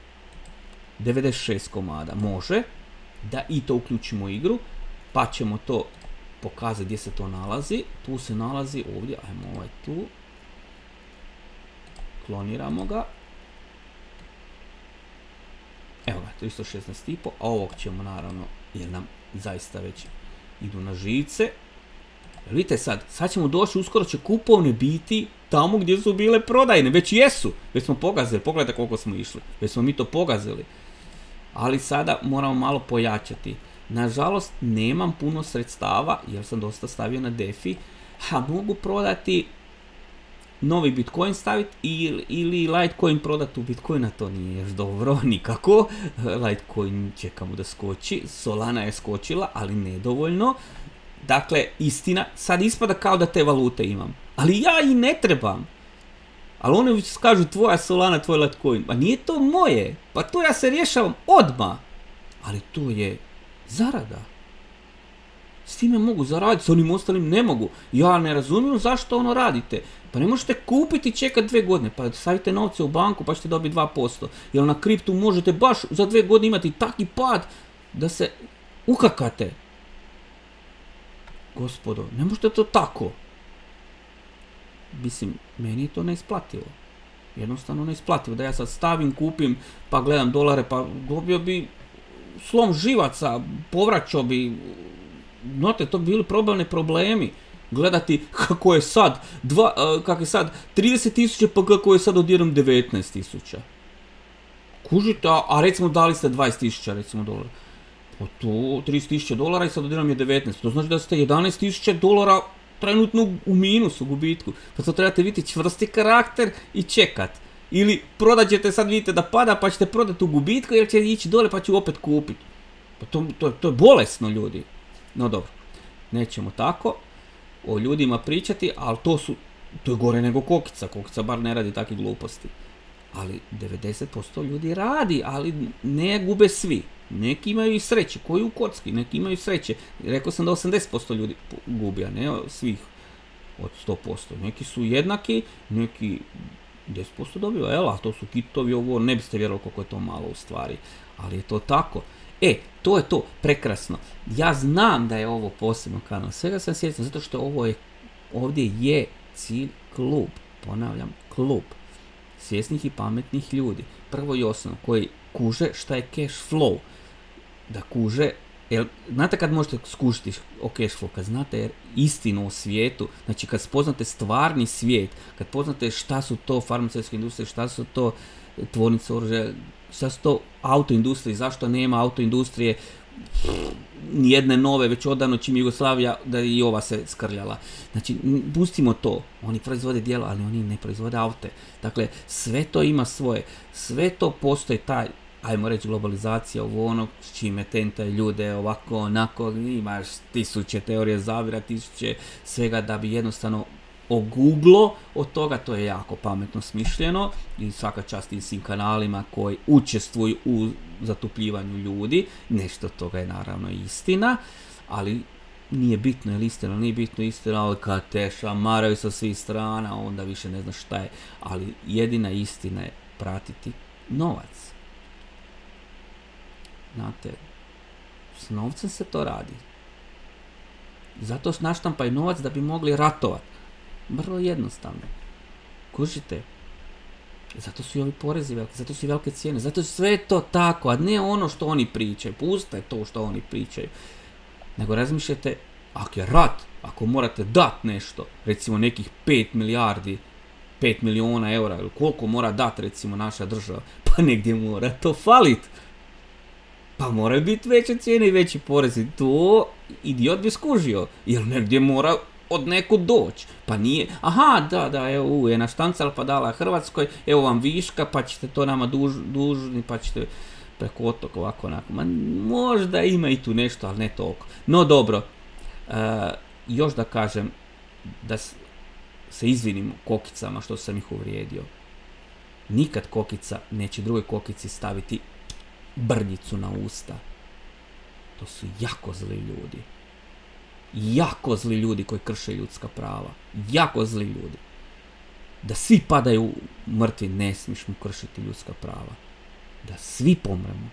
Speaker 1: 96 komada. Može. Da i to uključimo u igru. Pa ćemo to pokazati gdje se to nalazi. Tu se nalazi ovdje. Ajmo ovaj tu. Kloniramo ga. Evo ga, 316,5. A ovog ćemo naravno, jer nam zaista već idu na živce. Vidite sad ćemo doći, uskoro će kupovne biti tamo gdje su bile prodajne, već jesu, već smo pogazili, pogledajte koliko smo išli, već smo mi to pogazili. Ali sada moramo malo pojačati. Nažalost, nemam puno sredstava, jer sam dosta stavio na DeFi, a mogu prodati novi Bitcoin staviti ili Litecoin prodati u Bitcoina, to nije još dobro, nikako. Litecoin čekamo da skoči, Solana je skočila, ali nedovoljno. Dakle, istina, sad ispada kao da te valute imam, ali ja i ne trebam. Ali oni kažu tvoja Solana, tvoj Litecoin, pa nije to moje, pa to ja se rješavam odmah. Ali to je zarada. S time mogu zaraditi, s onim ostalim ne mogu. Ja ne razumijem zašto ono radite. Pa ne možete kupiti i čekati 2 godine, pa stavite novce u banku pa ćete dobiti 2%. Jer na kriptu možete baš za 2 godine imati taki pad da se ukakate. Gospodo, ne možete to tako. Mislim, meni je to neisplativo. Jednostavno neisplativo. Da ja sad stavim, kupim, pa gledam dolare, pa dobio bi slom živaca, povraćao bi. Znate, to bi bili problemi. Gledati kako je sad 30.000 pa kako je sad odjednom 19.000. Kužite, a recimo dali ste 20.000 recimo dolara. Pa to 30.000 dolara i sad odjednom je 19. To znači da ste 11.000 dolara trenutno u minusu, u gubitku. Pa to trebate vidjeti čvrsti karakter i čekat. Ili prodat ćete, sad vidite da pada pa ćete prodati u gubitku jer će ići dole pa ću opet kupiti. Pa to je bolesno, ljudi. No dobro, nećemo tako o ljudima pričati, ali to je gore nego kokica. Kokica bar ne radi takve gluposti. Ali 90% ljudi radi, ali ne gube svi. Neki imaju i sreće, koji u kocki, neki imaju sreće. Rekao sam da 80% ljudi gubi, a ne svih od 100%. Neki su jednaki, neki 10% dobiju, a to su kitovi, ovo ne biste vjerovali koliko je to malo u stvari. Ali je to tako. To je to, prekrasno. Ja znam da je ovo posebno kanal, svega sam svjestan, zato što ovdje je cilj klub, ponavljam, klub svjesnih i pametnih ljudi. Prvo i osnovno, koji kuže šta je cash flow. Da kuže, znate kad možete skužiti o cash flow, kad znate istinu o svijetu, znači kad spoznate stvarni svijet, kad poznate šta su to farmaceutske industrije, šta su to tvornice oružja, šta su to autoindustrije, zašto nema autoindustrije, nijedne nove, već odavno čim Jugoslavija, da i ova se skrljala. Znači, pustimo to, oni proizvode djelo, ali oni ne proizvode aute. Dakle, sve to ima svoje, sve to postoji taj, ajmo reći, globalizacija ovo ono, s čime tentaju ljude ovako, onako, imaš tisuće teorije zavjera, tisuće svega da bi jednostavno oguglo od toga, to je jako pametno smišljeno i svaka čast tim svim kanalima koji učestvuju u zatupljivanju ljudi, nešto od toga je naravno istina, ali nije bitno je li istina, nije bitno istina, ali kad te šamaraju sa svih strana, onda više ne znaš šta je, ali jedina istina je pratiti novac. Znate, s novcem se to radi. Zato naštampaju novac da bi mogli ratovati. Vrlo jednostavno. Kužite? Zato su i ovi porezi veliki, zato su i velike cijene, zato je sve to tako, a ne ono što oni pričaju. Pustite to što oni pričaju. Nego razmišljate, ako je rat, ako morate dati nešto, recimo nekih 5 milijardi, 5 miliona eura, ili koliko mora dati recimo naša država, pa negdje mora to falit. Pa moraju biti veće cijene i veći porezi. To idiot bi skužio, jer negdje mora od nekud doći. Pa nije, aha, da, evo, je naštancal pa dala Hrvatskoj, evo vam viška, pa ćete to nama dužni, pa ćete preko otoka ovako onako. Ma možda ima i tu nešto, ali ne toliko. No dobro, još da kažem, da se izvinim kokicama što sam ih uvrijedio. Nikad kokica neće drugoj kokici staviti brnjicu na usta. To su jako zli ljudi. Jako zli ljudi koji krše ljudska prava. Jako zli ljudi. Da svi padaju mrtvi, ne smiješ mu kršiti ljudska prava. Da svi pomremo.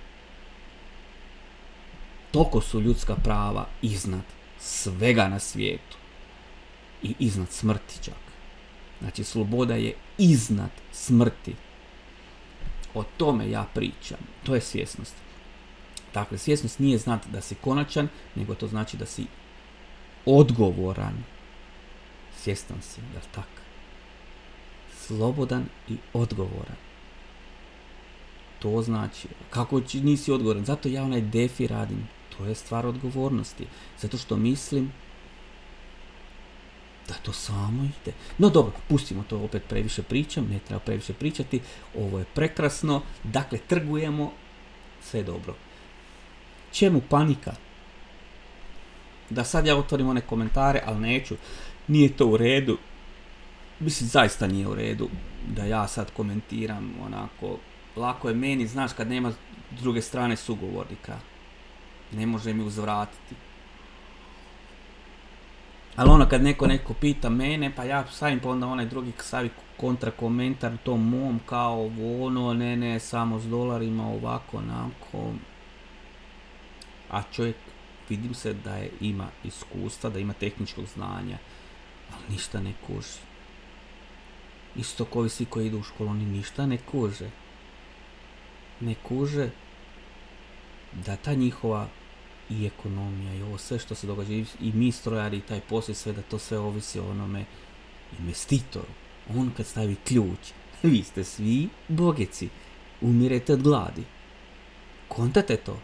Speaker 1: Toliko su ljudska prava iznad svega na svijetu. I iznad smrti čak. Znači, sloboda je iznad smrti. O tome ja pričam. To je svjesnost. Dakle, svjesnost nije znati da si konačan, nego to znači da si odgovoran. Svjestan si, jel tak? Slobodan i odgovoran. To znači, kako nisi odgovoran? Zato ja onaj defi radim. To je stvar odgovornosti. Zato što mislim da to samo ide. No dobro, pustimo to, opet previše pričam, ne treba previše pričati. Ovo je prekrasno. Dakle, trgujemo, sve dobro. Čemu panika? Da sad ja otvorim one komentare, ali neću. Nije to u redu. Mislim, zaista nije u redu da ja sad komentiram onako. Lako je meni, znaš, kad nema s druge strane sugovornika. Ne može mi uzvratiti. Ali ono kad neko pita mene, pa ja stavim pa onda onaj drugi stavi kontra komentar tom mom kao ono, ne, samo s dolarima, ovako, onako. A čovjek, vidim se da ima iskustva, da ima tehničkog znanja, ali ništa ne kuži. Isto koji svi koji idu u školu, oni ništa ne kuže. Ne kuže da ta njihova i ekonomija i ovo sve što se događa i mi strojari i taj posao sve, da to sve ovisi o onome investitoru. On kad stavi ključ, vi ste svi bogeci, umirete od gladi. Kontate to.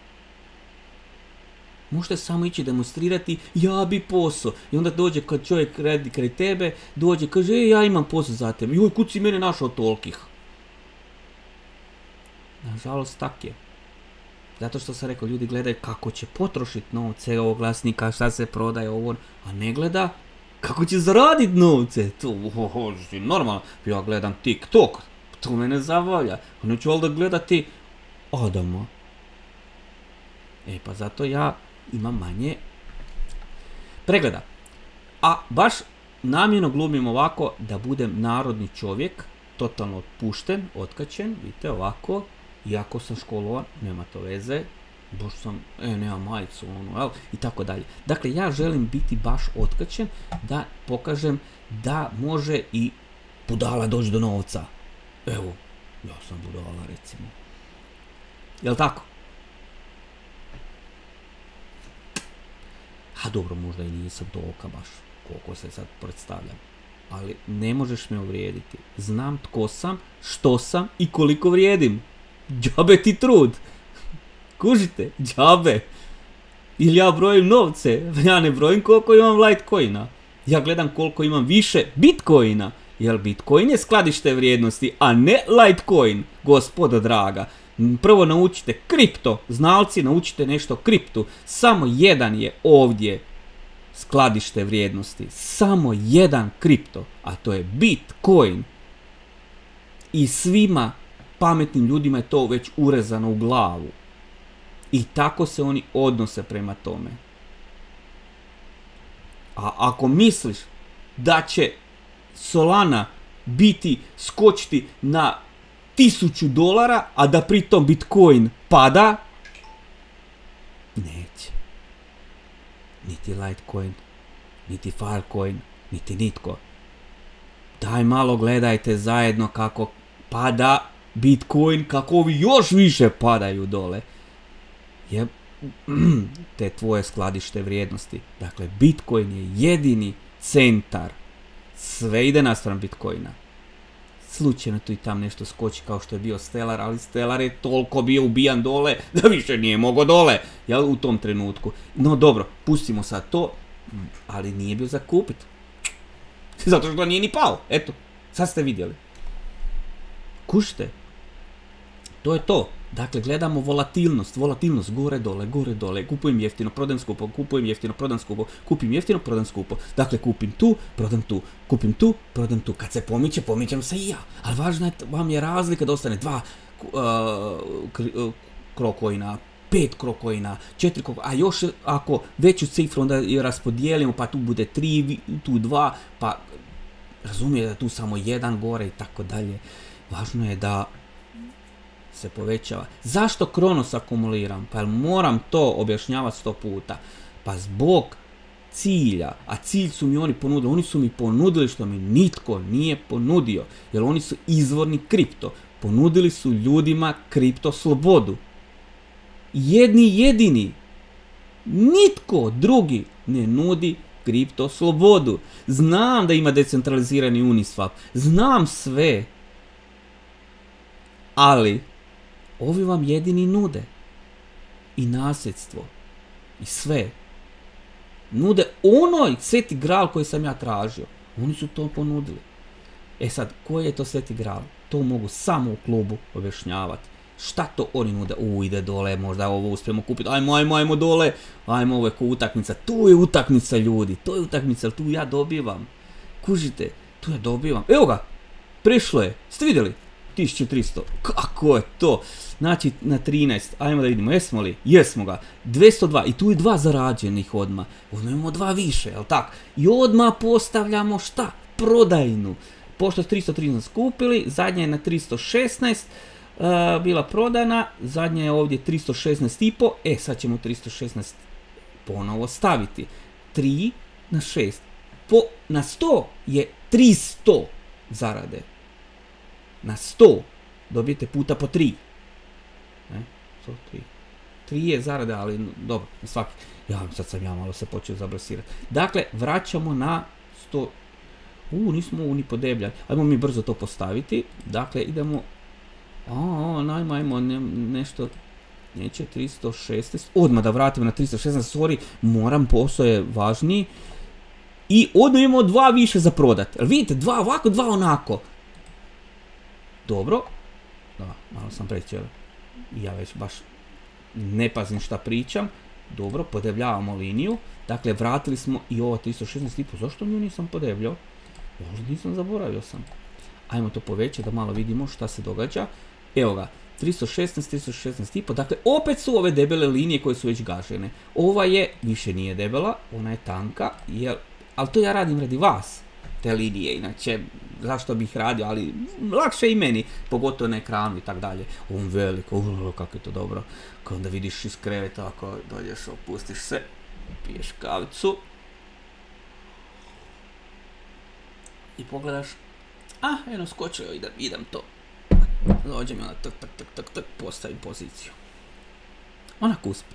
Speaker 1: Možete samo ići demonstrirati, ja bi posao. I onda dođe kad čovjek radi kraj tebe, dođe kaže, ja imam posao za tebe. Joj, kud si mene našao tolikih? Nažalost, tak je. Zato što sam rekao, ljudi gledaju kako će potrošiti novce, oglasnika, šta se prodaje, ovo, a ne gleda kako će zaraditi novce. To normalno, ja gledam TikTok, to mene zabavlja. Neću valjda gledati Adama. Pa zato ja imam manje pregleda. A baš namjerno glumim ovako da budem narodni čovjek, totalno otpušten, otkačen, vidite ovako, iako sam školovan, nema to veze, baš sam, nemam majicu, i tako dalje. Dakle, ja želim biti baš otkačen, da pokažem da može i budala doći do novca. Evo, ja sam budala, recimo. Jel' tako? A dobro, možda i nisam tolika baš, koliko se sad predstavljam. ali ne možeš me uvrijediti. Znam tko sam, što sam i koliko vrijedim. Džabe ti trud. Kužite, džabe. Ili ja brojim novce, ja ne brojim koliko imam Litecoina. Ja gledam koliko imam više Bitcoina. Jer Bitcoin je skladište vrijednosti, a ne Litecoin, gospodo draga. Prvo naučite kripto, znalci, naučite nešto o kriptu. Samo jedan je ovdje skladište vrijednosti. Samo jedan kripto, a to je Bitcoin. I svima pametnim ljudima je to već urezano u glavu. I tako se oni odnose prema tome. A ako misliš da će Solana skočiti na $1000, a da pritom Bitcoin pada, neće. Niti Litecoin, niti Filecoin, niti nitko. Daj malo gledajte zajedno kako pada Bitcoin, kako ovi još više padaju dole. Te tvoje skladište vrijednosti. Dakle, Bitcoin je jedini centar. Sve ide naspram Bitcoina. Slučajno tu i tam nešto skoči kao što je bio Stellar, ali Stellar je toliko bio ubijan dole da više nije mogao dole, jel, u tom trenutku. No dobro, pustimo sad to, ali nije bio za kupit. Zato što nije ni pao, eto, sad ste vidjeli. Kušite, to je to. Dakle, gledamo volatilnost, gore, dole, kupujem jeftino, prodam skupo, kupujem jeftino, prodam skupo, kupim jeftino, prodam skupo. Dakle, kupim tu, prodam tu, kupim tu, prodam tu. Kad se pomičem se i ja. Ali važno je, vam je razlika da ostane 2 krokoina, 5 krokoina, 4 krokoina, a još ako veću cifru onda je raspodijelimo, pa tu bude 3, tu 2, pa razumije da tu samo 1 gore i tako dalje. Važno je da se povećava. Zašto Kronos akumuliram? Pa moram to objašnjavati 100 puta. Pa zbog cilja. A cilj su mi oni ponudili. Oni su mi ponudili što mi nitko nije ponudio. Jer oni su izvorni kripto. Ponudili su ljudima kripto slobodu. Jedini. Nitko drugi ne nudi kripto slobodu. Znam da ima decentralizirani Uniswap. Znam sve. Ali ovi vam jedini nude. I nasljedstvo. I sve. Nude onoj sveti gral koji sam ja tražio. Oni su to ponudili. E sad, koji je to sveti gral? To mogu samo u klubu objašnjavati. Šta to oni nude? Ide dole, možda ovo uspijemo kupiti. Ajmo dole. Ajmo, ovo je ko utakmica. Tu je utakmica, ljudi. To je utakmica, tu ja dobivam. Kužite, tu ja dobivam. Evo ga, prešlo je. Ste vidjeli? 1300. Kako je to? Znači na 13. Ajmo da vidimo. Jesmo li? Jesmo ga. 202. I tu je 2 zarađenih odmah. Odmah imamo 2 više, jel tak? I odmah postavljamo šta? Prodajnu. Pošto 313 skupili, zadnja je na 316 bila prodana, zadnja je ovdje 316,5. Sad ćemo 316 ponovo staviti. 3 na 6. Na 100 je 300 zarade. Na 100 dobijete puta po 3. 3 je zarada, ali dobro, na svaki. Sad sam ja malo se počeo zabrasirati. Dakle, vraćamo na 100. Nismo ni podebljali. Ajmo mi brzo to postaviti. Dakle, idemo. Ajmo nešto. Neće 316. Odmah da vratimo na 316. Sorry, moram, posao je važniji. I odmah imamo 2 više za prodat. Vidite, 2 ovako, 2 onako. Dobro. Da, malo sam prećeo. Ja već baš ne pazim šta pričam. Dobro, podebljavamo liniju. Dakle, vratili smo i ovo 316,5. Zašto nju nisam podebljao? Možda nisam, zaboravio sam. Ajmo to povećati da malo vidimo šta se događa. Evo ga, 316,5. Dakle, opet su ove debele linije koje su već gažene. Ova je, više nije debela, ona je tanka. Ali to ja radim radi vas. Te linije, inače, zašto bih radio, ali lakše i meni, pogotovo na ekranu i tak dalje. On veliko, kako je to dobro. Kad onda vidiš iz kreveta, ako dođeš, opustiš se, piješ kavicu i pogledaš, eno skočio, idem to. Dođem i onda tak, postavim poziciju. Onak usput.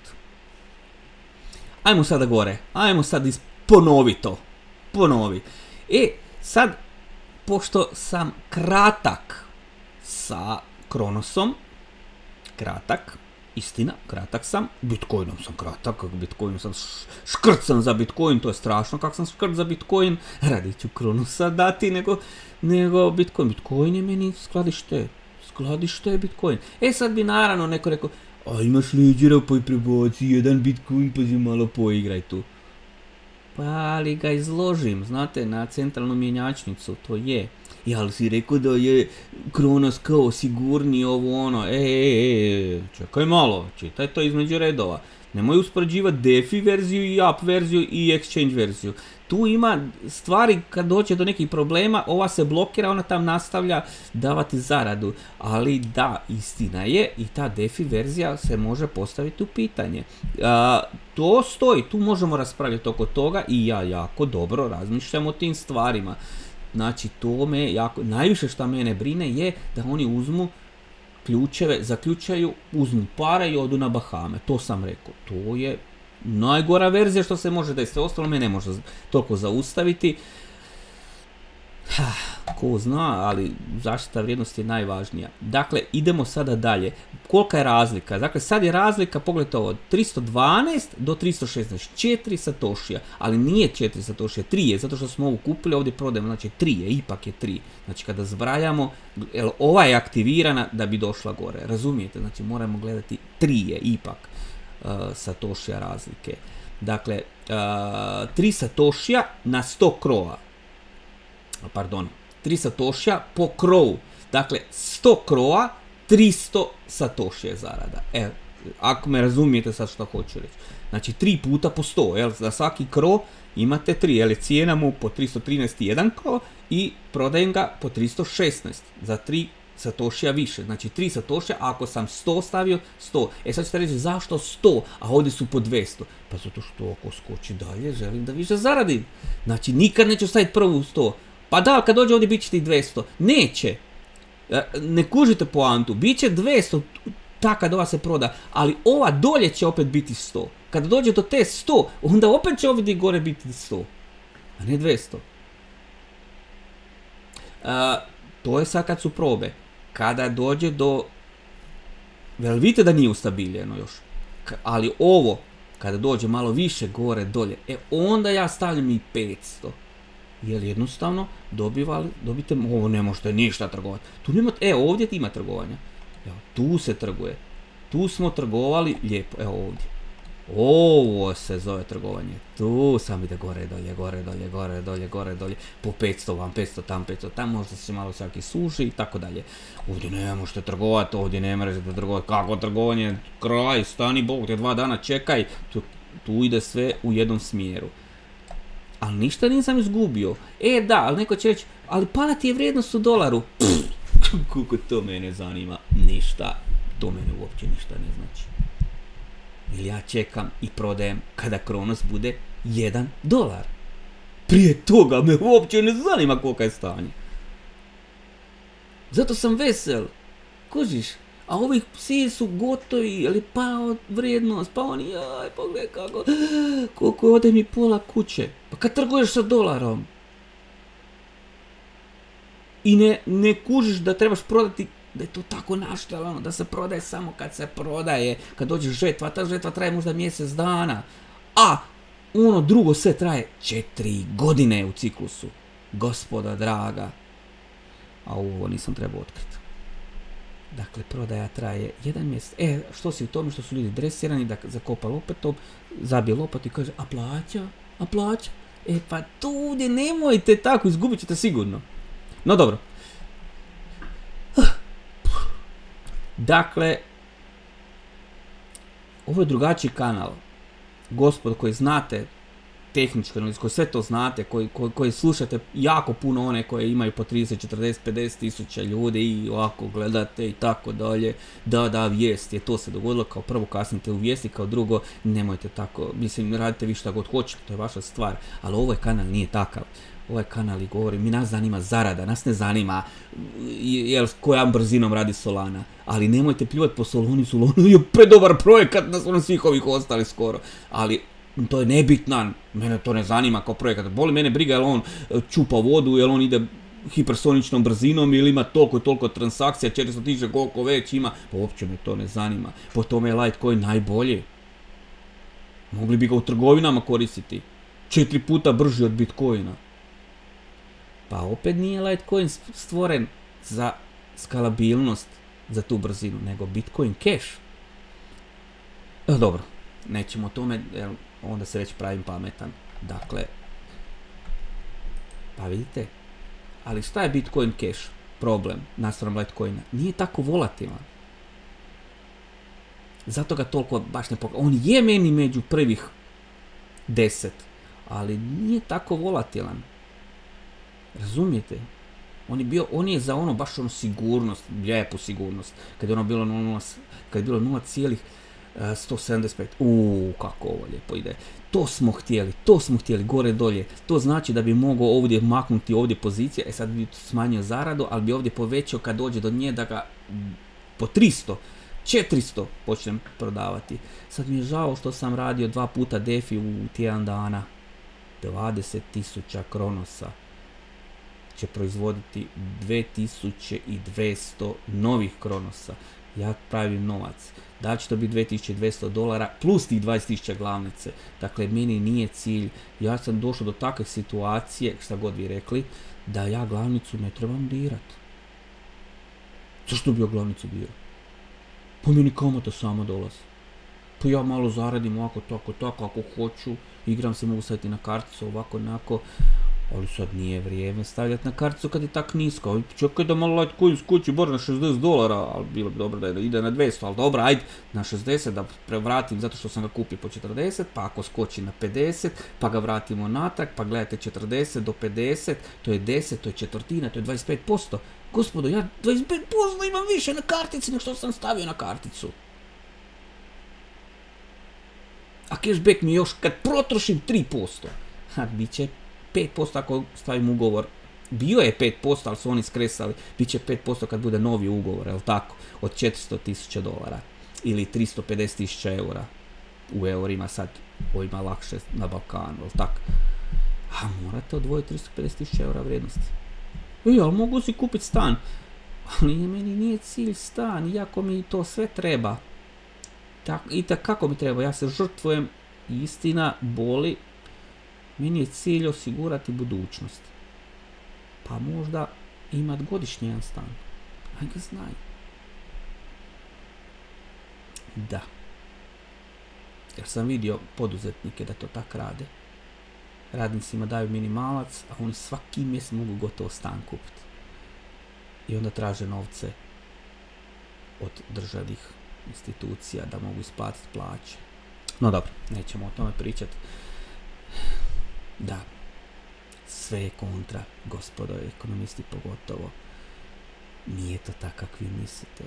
Speaker 1: Ajmo sada gore, ajmo sad ponovi to. Ponovi. Sad pošto sam kratak sa Kronosom, kratak, istina, kratak sam, Bitcoinom sam kratak, Bitcoinom sam škrt sam za Bitcoin, to je strašno kako sam škrt za Bitcoin, radit ću Kronosa dati nego Bitcoin. Bitcoin je meni skladište je Bitcoin. Sad bi naravno neko rekao, a imaš leđera pa i prebaci jedan Bitcoin pa si malo poigraj tu. Pa ali ga izložim, znate, na centralnu mjenjačnicu, to je. Ali si rekao da je Kronos kao sigurniji ovo ono, čekaj malo, čitaj to između redova. Nemoj uspoređivati DeFi verziju i app verziju i exchange verziju. Tu ima stvari kad dođe do nekih problema, ova se blokira, ona tam nastavlja davati zaradu. Ali da, istina je i ta DeFi verzija se može postaviti u pitanje. To stoji, tu možemo raspravljati oko toga i ja jako dobro razmišljam o tim stvarima. Znači, to me jako, najviše što mene brine je da oni uzmu ključeve, zaključaju, uzmu pare i odu na Bahame. To sam rekao. To je najgora verzija što se može desiti. Ostalo me ne može toliko zaustaviti. Ko zna, ali zaštita vrijednosti je najvažnija. Dakle, idemo sada dalje. Kolika je razlika? Dakle, sad je razlika, pogledajte ovo, 312 do 316, 4 satoshija, ali nije 4 satoshija, 3 je, zato što smo ovu kupili, ovdje prodajemo, znači 3 je, ipak je 3. Znači, kada zbrajamo, ova je aktivirana da bi došla gore, razumijete? Znači, moramo gledati 3 je ipak satoshija razlike. Dakle, 3 satoshija na 100 krova. Pardon, 3 satoshija po krovu. Dakle, 100 krova, 300 satoshija zarada. Ako me razumijete sad što hoću reći. Znači, 3 puta po 100, za svaki krov imate 3, cijena mu po 313 jedan krov i prodajem ga po 316, za 3 satoshija više. Znači, 3 satoshija, ako sam 100 stavio, 100. Sad ćete reći, zašto 100, a ovdje su po 200? Pa zato što ako skoči dalje, želim da više zaradim. Znači, nikad neću staviti prvu 100. Pa da, kad dođe ovdje bit će ti 200. Neće. Ne kužite poantu. Biće 200 ta kad ova se proda, ali ova dolje će opet biti 100. Kada dođe do te 100, onda opet će ovdje gore biti 100. A ne 200. To je sad kad su probe. Kada dođe do... Jel vidite da nije ustabiljeno još? Ali ovo, kada dođe malo više gore, dolje, onda ja stavljam i 500. Jer jednostavno dobite, ovo ne možete ništa trgovati. Tu nemate, ovdje ima trgovanja. Tu se trguje. Tu smo trgovali lijepo, ovdje. Ovo se zove trgovanje. Tu sam ide gore, dolje, gore, dolje, gore, dolje, gore, dolje. Po 500 vam, 500 tam, 500 tam, možda se malo svaki suši i tako dalje. Ovdje ne možete trgovati, ovdje ne možete trgovati. Kako trgovanje? Kraj, stani Bog, te 2 dana čekaj. Tu ide sve u jednom smjeru. Ali ništa nisam izgubio. Da, ali neko će reći, ali pala ti je vrijednost u dolaru. Kako to mene zanima? Ništa. To mene uopće ništa ne znači. Ili ja čekam i prodajem kada Kronos bude $1. Prije toga me uopće ne zanima koliko je stanje. Zato sam vesel. Kužiš? A ovih psi su gotovi, ali pao vrijednost, pa oni, pogledaj koliko ode mi pola kuće. Pa kad trguješ sa $, i ne kužiš da trebaš prodati, da je to tako naštelano, da se prodaje samo kad se prodaje, kad dođe žetva, ta žetva traje možda mjesec dana, a ono drugo sve traje 4 godine u ciklusu. Gospoda draga. A ovo nisam trebao otkriti. Dakle, prodaja traje 1 mjesec. Što si u tome što su ljudi dresirani da zakopa lopetom, zabije lopatu i kaže, a plaća? Pa tu ovdje nemojte tako, izgubit ćete sigurno. No dobro. Dakle, ovo je drugačiji kanal. Gospodo koji znate tehnički, koji sve to znate, koji slušate jako puno one koje imaju po 30, 40, 50 tisuća ljudi i ovako gledate i tako dalje. Da, vijest je, to se dogodilo, kao prvo kasnite u vijesti, kao drugo nemojte tako, mislim radite vi šta god hoćete, to je vaša stvar, ali ovaj kanal nije takav. Ovaj kanal i govori, nas zanima zarada, nas ne zanima kojom brzinom radi Solana, ali nemojte pljuvati po Solani, Solana je predobar projekat na svih ovih ostali skoro, ali to je nebitno, mene to ne zanima kao projekat, boli mene briga jel on čupa vodu, jel on ide hipersoničnom brzinom ili ima toliko i toliko transakcija, 400.000 koliko već ima, pa uopće me to ne zanima. Po tome je Litecoin najbolji. Mogli bi ga u trgovinama koristiti. 4 puta brži od Bitcoina. Pa opet nije Litecoin stvoren za skalabilnost, za tu brzinu, nego Bitcoin Cash. Dobro, nećemo o tome, onda se već pravim pametan. Dakle, pa vidite, ali šta je Bitcoin Cash problem naspram Litecoina? Nije tako volatilan. Zato ga toliko baš ne pokazuje. On je meni među prvih 10, ali nije tako volatilan. Razumijete? On je za ono baš ono sigurnost, lijepu sigurnost. Kad je ono bilo 0,175. Kako ovo lijepo ide. To smo htjeli, gore dolje. To znači da bi mogao ovdje maknuti ovdje pozicije, sad bi smanjio zaradu, ali bi ovdje povećao kad dođe do nje da ga po 300, 400 počnem prodavati. Sad mi je žao što sam radio 2 puta defi u tjedan dana. 20.000 kronosa će proizvoditi 2200 novih kronosa. Ja pravim novac. Da će to biti $2200 plus tih 20.000 glavnice. Dakle, meni nije cilj. Ja sam došao do takve situacije, šta god vi rekli, da ja glavnicu ne trebam dirati. Zašto bi ja glavnicu dirao? Pa meni kamata sama dolazi. Pa ja malo zaradim ovako, tako, ako hoću. Igram se, mogu staviti na karticu, ovako, onako. Ali sad nije vrijeme stavljati na karticu kad je tak nisko. Čekaj da malo Litecoin skoči bar na $60, ali bilo bi dobro da ide na 200, ali dobro, ajde na 60 da prevratim zato što sam ga kupio po 40, pa ako skoči na 50, pa ga vratimo natrag, pa gledajte 40 do 50, to je 10, to je četvrtina, to je 25%. Gospodo, ja 25% imam više na kartici nego što sam stavio na karticu. A cashback mi još kad protrošim 3%. Bit će 5% ako stavim ugovor. Bio je 5%, ali su oni skresali. Biće 5% kad bude novi ugovor, jel tako? Od $400.000 ili 350.000 eura. U eurima sad, ovima lakše na Balkanu, jel tako? A morate odvojiti 350.000 eura vrijednosti. Ali mogu si kupiti stan. Ali meni nije cilj stan, iako mi to sve treba. I kako mi treba, ja se žrtvujem, istina boli. Meni je cilj osigurati budućnost. Pa možda imat godišnji jedan stan. Aj ga znaj. Da. Jer sam vidio poduzetnike da to tak rade. Radnicima daju minimalac, a oni svaki mjesec mogu gotovo stan kupiti. I onda traže novce od državnih institucija da mogu isplatiti plaće. No dobro, nećemo o tome pričati. Da, sve je kontra, gospodo ekonomisti pogotovo. Nije to tako kako vi mislite.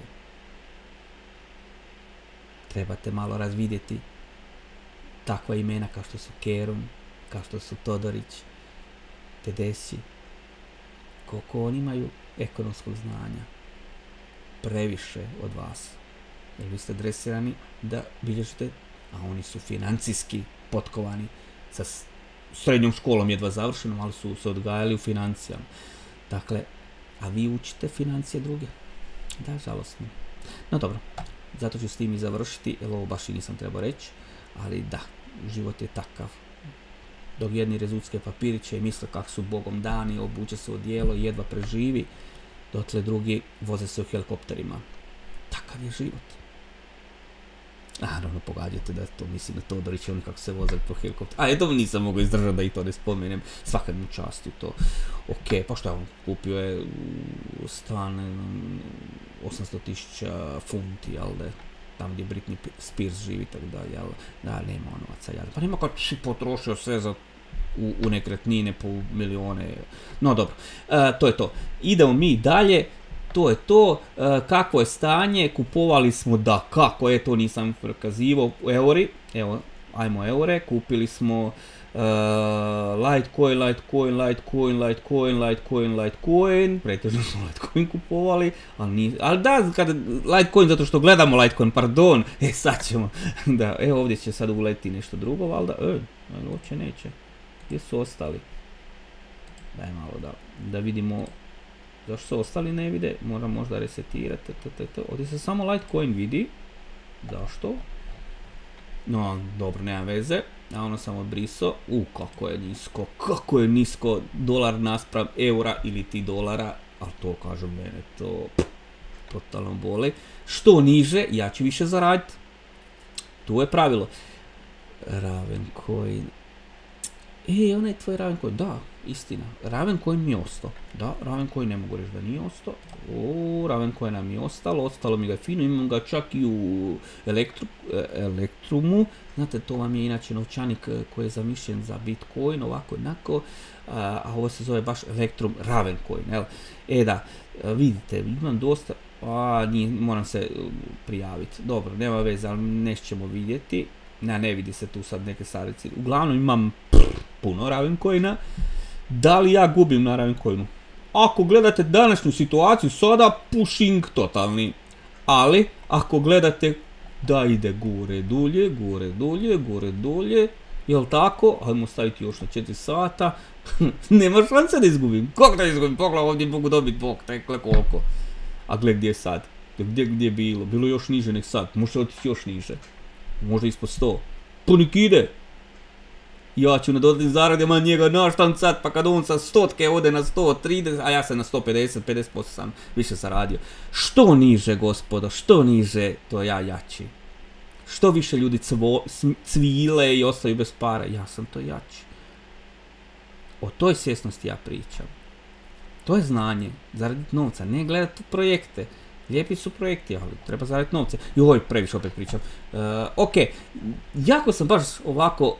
Speaker 1: Trebate malo razvidjeti takva imena kao što su Kerum, kao što su Todorić, Tedeschi. Koliko oni imaju ekonomskog znanja. Previše od vas. Jer vi ste dresirani da bilježite, a oni su financijski potkovani sa srednjom školom jedva završenom, ali su se odgajali u financijama. Dakle, a vi učite financije druge. Da, žalostno. No dobro, zato ću s tim i završiti, jer ovo baš i nisam trebao reći, ali da, život je takav. Dok jedni rezultske papiriće i misle kako su Bogom dani, obuče se u odijelo i jedva preživi, dotle drugi voze se u helikopterima. Takav je život. Naravno, pogađate da to mislim na Todorić, oni kako se voze po helikopteru. A eto, nisam mogao izdržati da i to ne spomenem. Svaka mu čast i to. Ok, pa što je on kupio je stan 800.000 funti, jel da je tamo gdje Britney Spears živi, tako da, jel da, nema novaca, jel. Pa nema kad si potrošio sve za u nekretnine po milijone. No dobro, to je to. Idemo mi dalje. To je to, kakvo je stanje, kupovali smo da kako, to nisam prokazivao, euri, evo, ajmo eure, kupili smo Litecoin, pretežno smo Litecoin kupovali, ali da, Litecoin zato što gledamo Litecoin, pardon, sad ćemo, da, evo ovdje će sad uleti nešto drugo, valjda, uopće neće, gdje su ostali, daj malo da vidimo Zašto se ostali ne vide? Moram možda resetirati. Ovdje se samo Litecoin vidi. Zašto? No, dobro, nema veze. A ono sam odbrisao. Kako je nisko dolar naspram eura ili ti dolara. Ali to, kažem, mene to totalno boli. Što niže, ja ću više zaraditi. Tu je pravilo. Ravencoin. Onaj tvoj Ravencoin, da, istina. Ravencoin mi je ostao. Da, Ravencoin ne mogu reći da nije ostao. Ravencoin nam je ostalo mi ga fino, imam ga čak i u Elektrumu. Znate, to vam je inače novčanik koji je zamišljen za Bitcoin, ovako jednako. A ovo se zove baš Elektrum Ravencoin, jel? Da, vidite, imam dosta... moram se prijaviti. Dobro, nema veze, ali nećemo vidjeti. Ne vidi se tu sad neke starice. Uglavnom imam puno Ravencoina. Da li ja gubim na Ravencoinu? Ako gledate današnju situaciju, sada pushing totalni. Ali, ako gledate da ide gore dulje, jel tako? Hajmo staviti još na 4 sata. Nema šanse da izgubim. Kako da izgubim? Pogledaj, ovdje mogu dobiti bok, tekle koliko. A gled gdje je sad? Gdje je bilo? Bilo još niže nek sad. Može otići još niže. Možda ispod 100. Punik ide. Ja ću na dodatnim zaradima njega naštancat, pa kad on sa 100 ode na 130, a ja sam na 150, 50% sam više zaradio. Što niže, gospodo, što niže, to ja jači. Što više ljudi cvile i ostaju bez para, ja sam to jači. O toj svjesnosti ja pričam. To je znanje, zaraditi novca, ne gledati projekte. Lijepi su projekti, ali treba zaraditi novce. Joj, previše opet pričam. Ok, jako sam baš ovako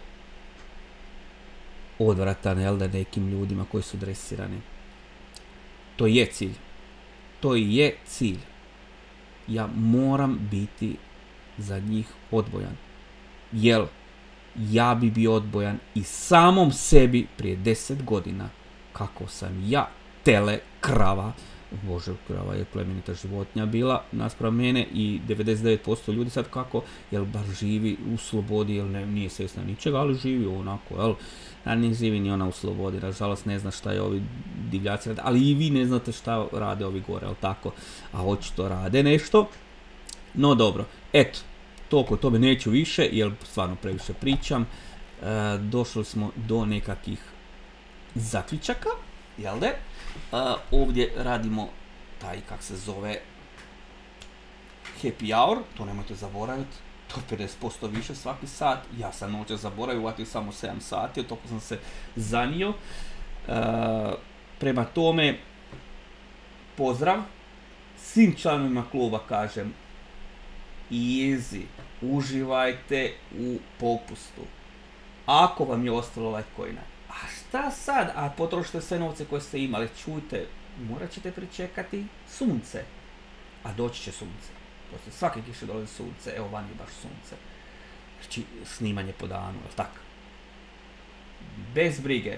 Speaker 1: odvratan, jel da, nekim ljudima koji su dresirani. To je cilj. To je cilj. Ja moram biti za njih odbojan. Jel, ja bi bio odbojan i samom sebi prije 10 godina. Kako sam ja, tele, krava, Bože, krava je plemenita životinja bila naspram mene i 99% ljudi sad kako, jel bar živi u slobodi, jel nije svjesna ničega, ali živi onako, jel, a ne živi ni ona u slobodi, nažalost ne zna šta je ovi divljaci rade, ali i vi ne znate šta rade ovi gore, jel tako, a očito rade nešto, no dobro, eto, toliko o tome neću više, jer stvarno previše pričam, došli smo do nekakvih zaključaka, jel de? Ovdje radimo taj, kak se zove, happy hour, to nemojte zaboraviti, to je 50% više svaki sat, ja sam noće zaboravio, uvatio samo 7 sati, od toga sam se zanio. Prema tome, pozdrav, svim članovima kluba kažem, easy, uživajte u popustu. Ako vam je ostalo Litecoina, a šta sad? A potrošite sve novce koje ste imali, čujte, morat ćete pričekati sunce. A doći će sunce. Svake kiše dolazi sunce, evo van je baš sunce. Znači, snimanje po danu, jel tako? Bez brige.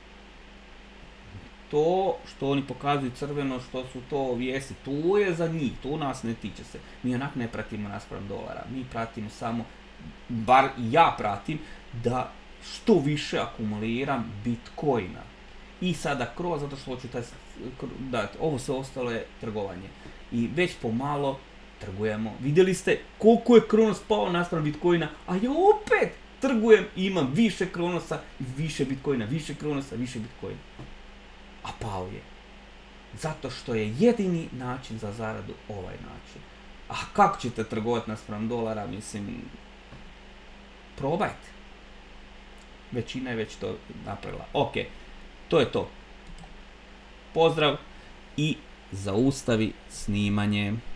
Speaker 1: To što oni pokazuju crveno, što su to vijesti, to je za njih, to nas ne tiče se. Mi onak ne pratimo naspram dolara, mi pratimo samo, bar ja pratim, da što više akumuliram Bitcoina. I sada kroz, zato što hoću ovo sve ostalo je trgovanje. I već pomalo trgujemo. Vidjeli ste koliko je Kronos pao naspram Bitcoina, a ja opet trgujem i imam više Kronosa i više Bitcoina, više Kronosa, više Bitcoina. A pao je. Zato što je jedini način za zaradu ovaj način. A kako ćete trgovati naspram dolara, mislim, probajte. Većina je već to napravila. Ok, to je to. Pozdrav i zaustavi snimanje.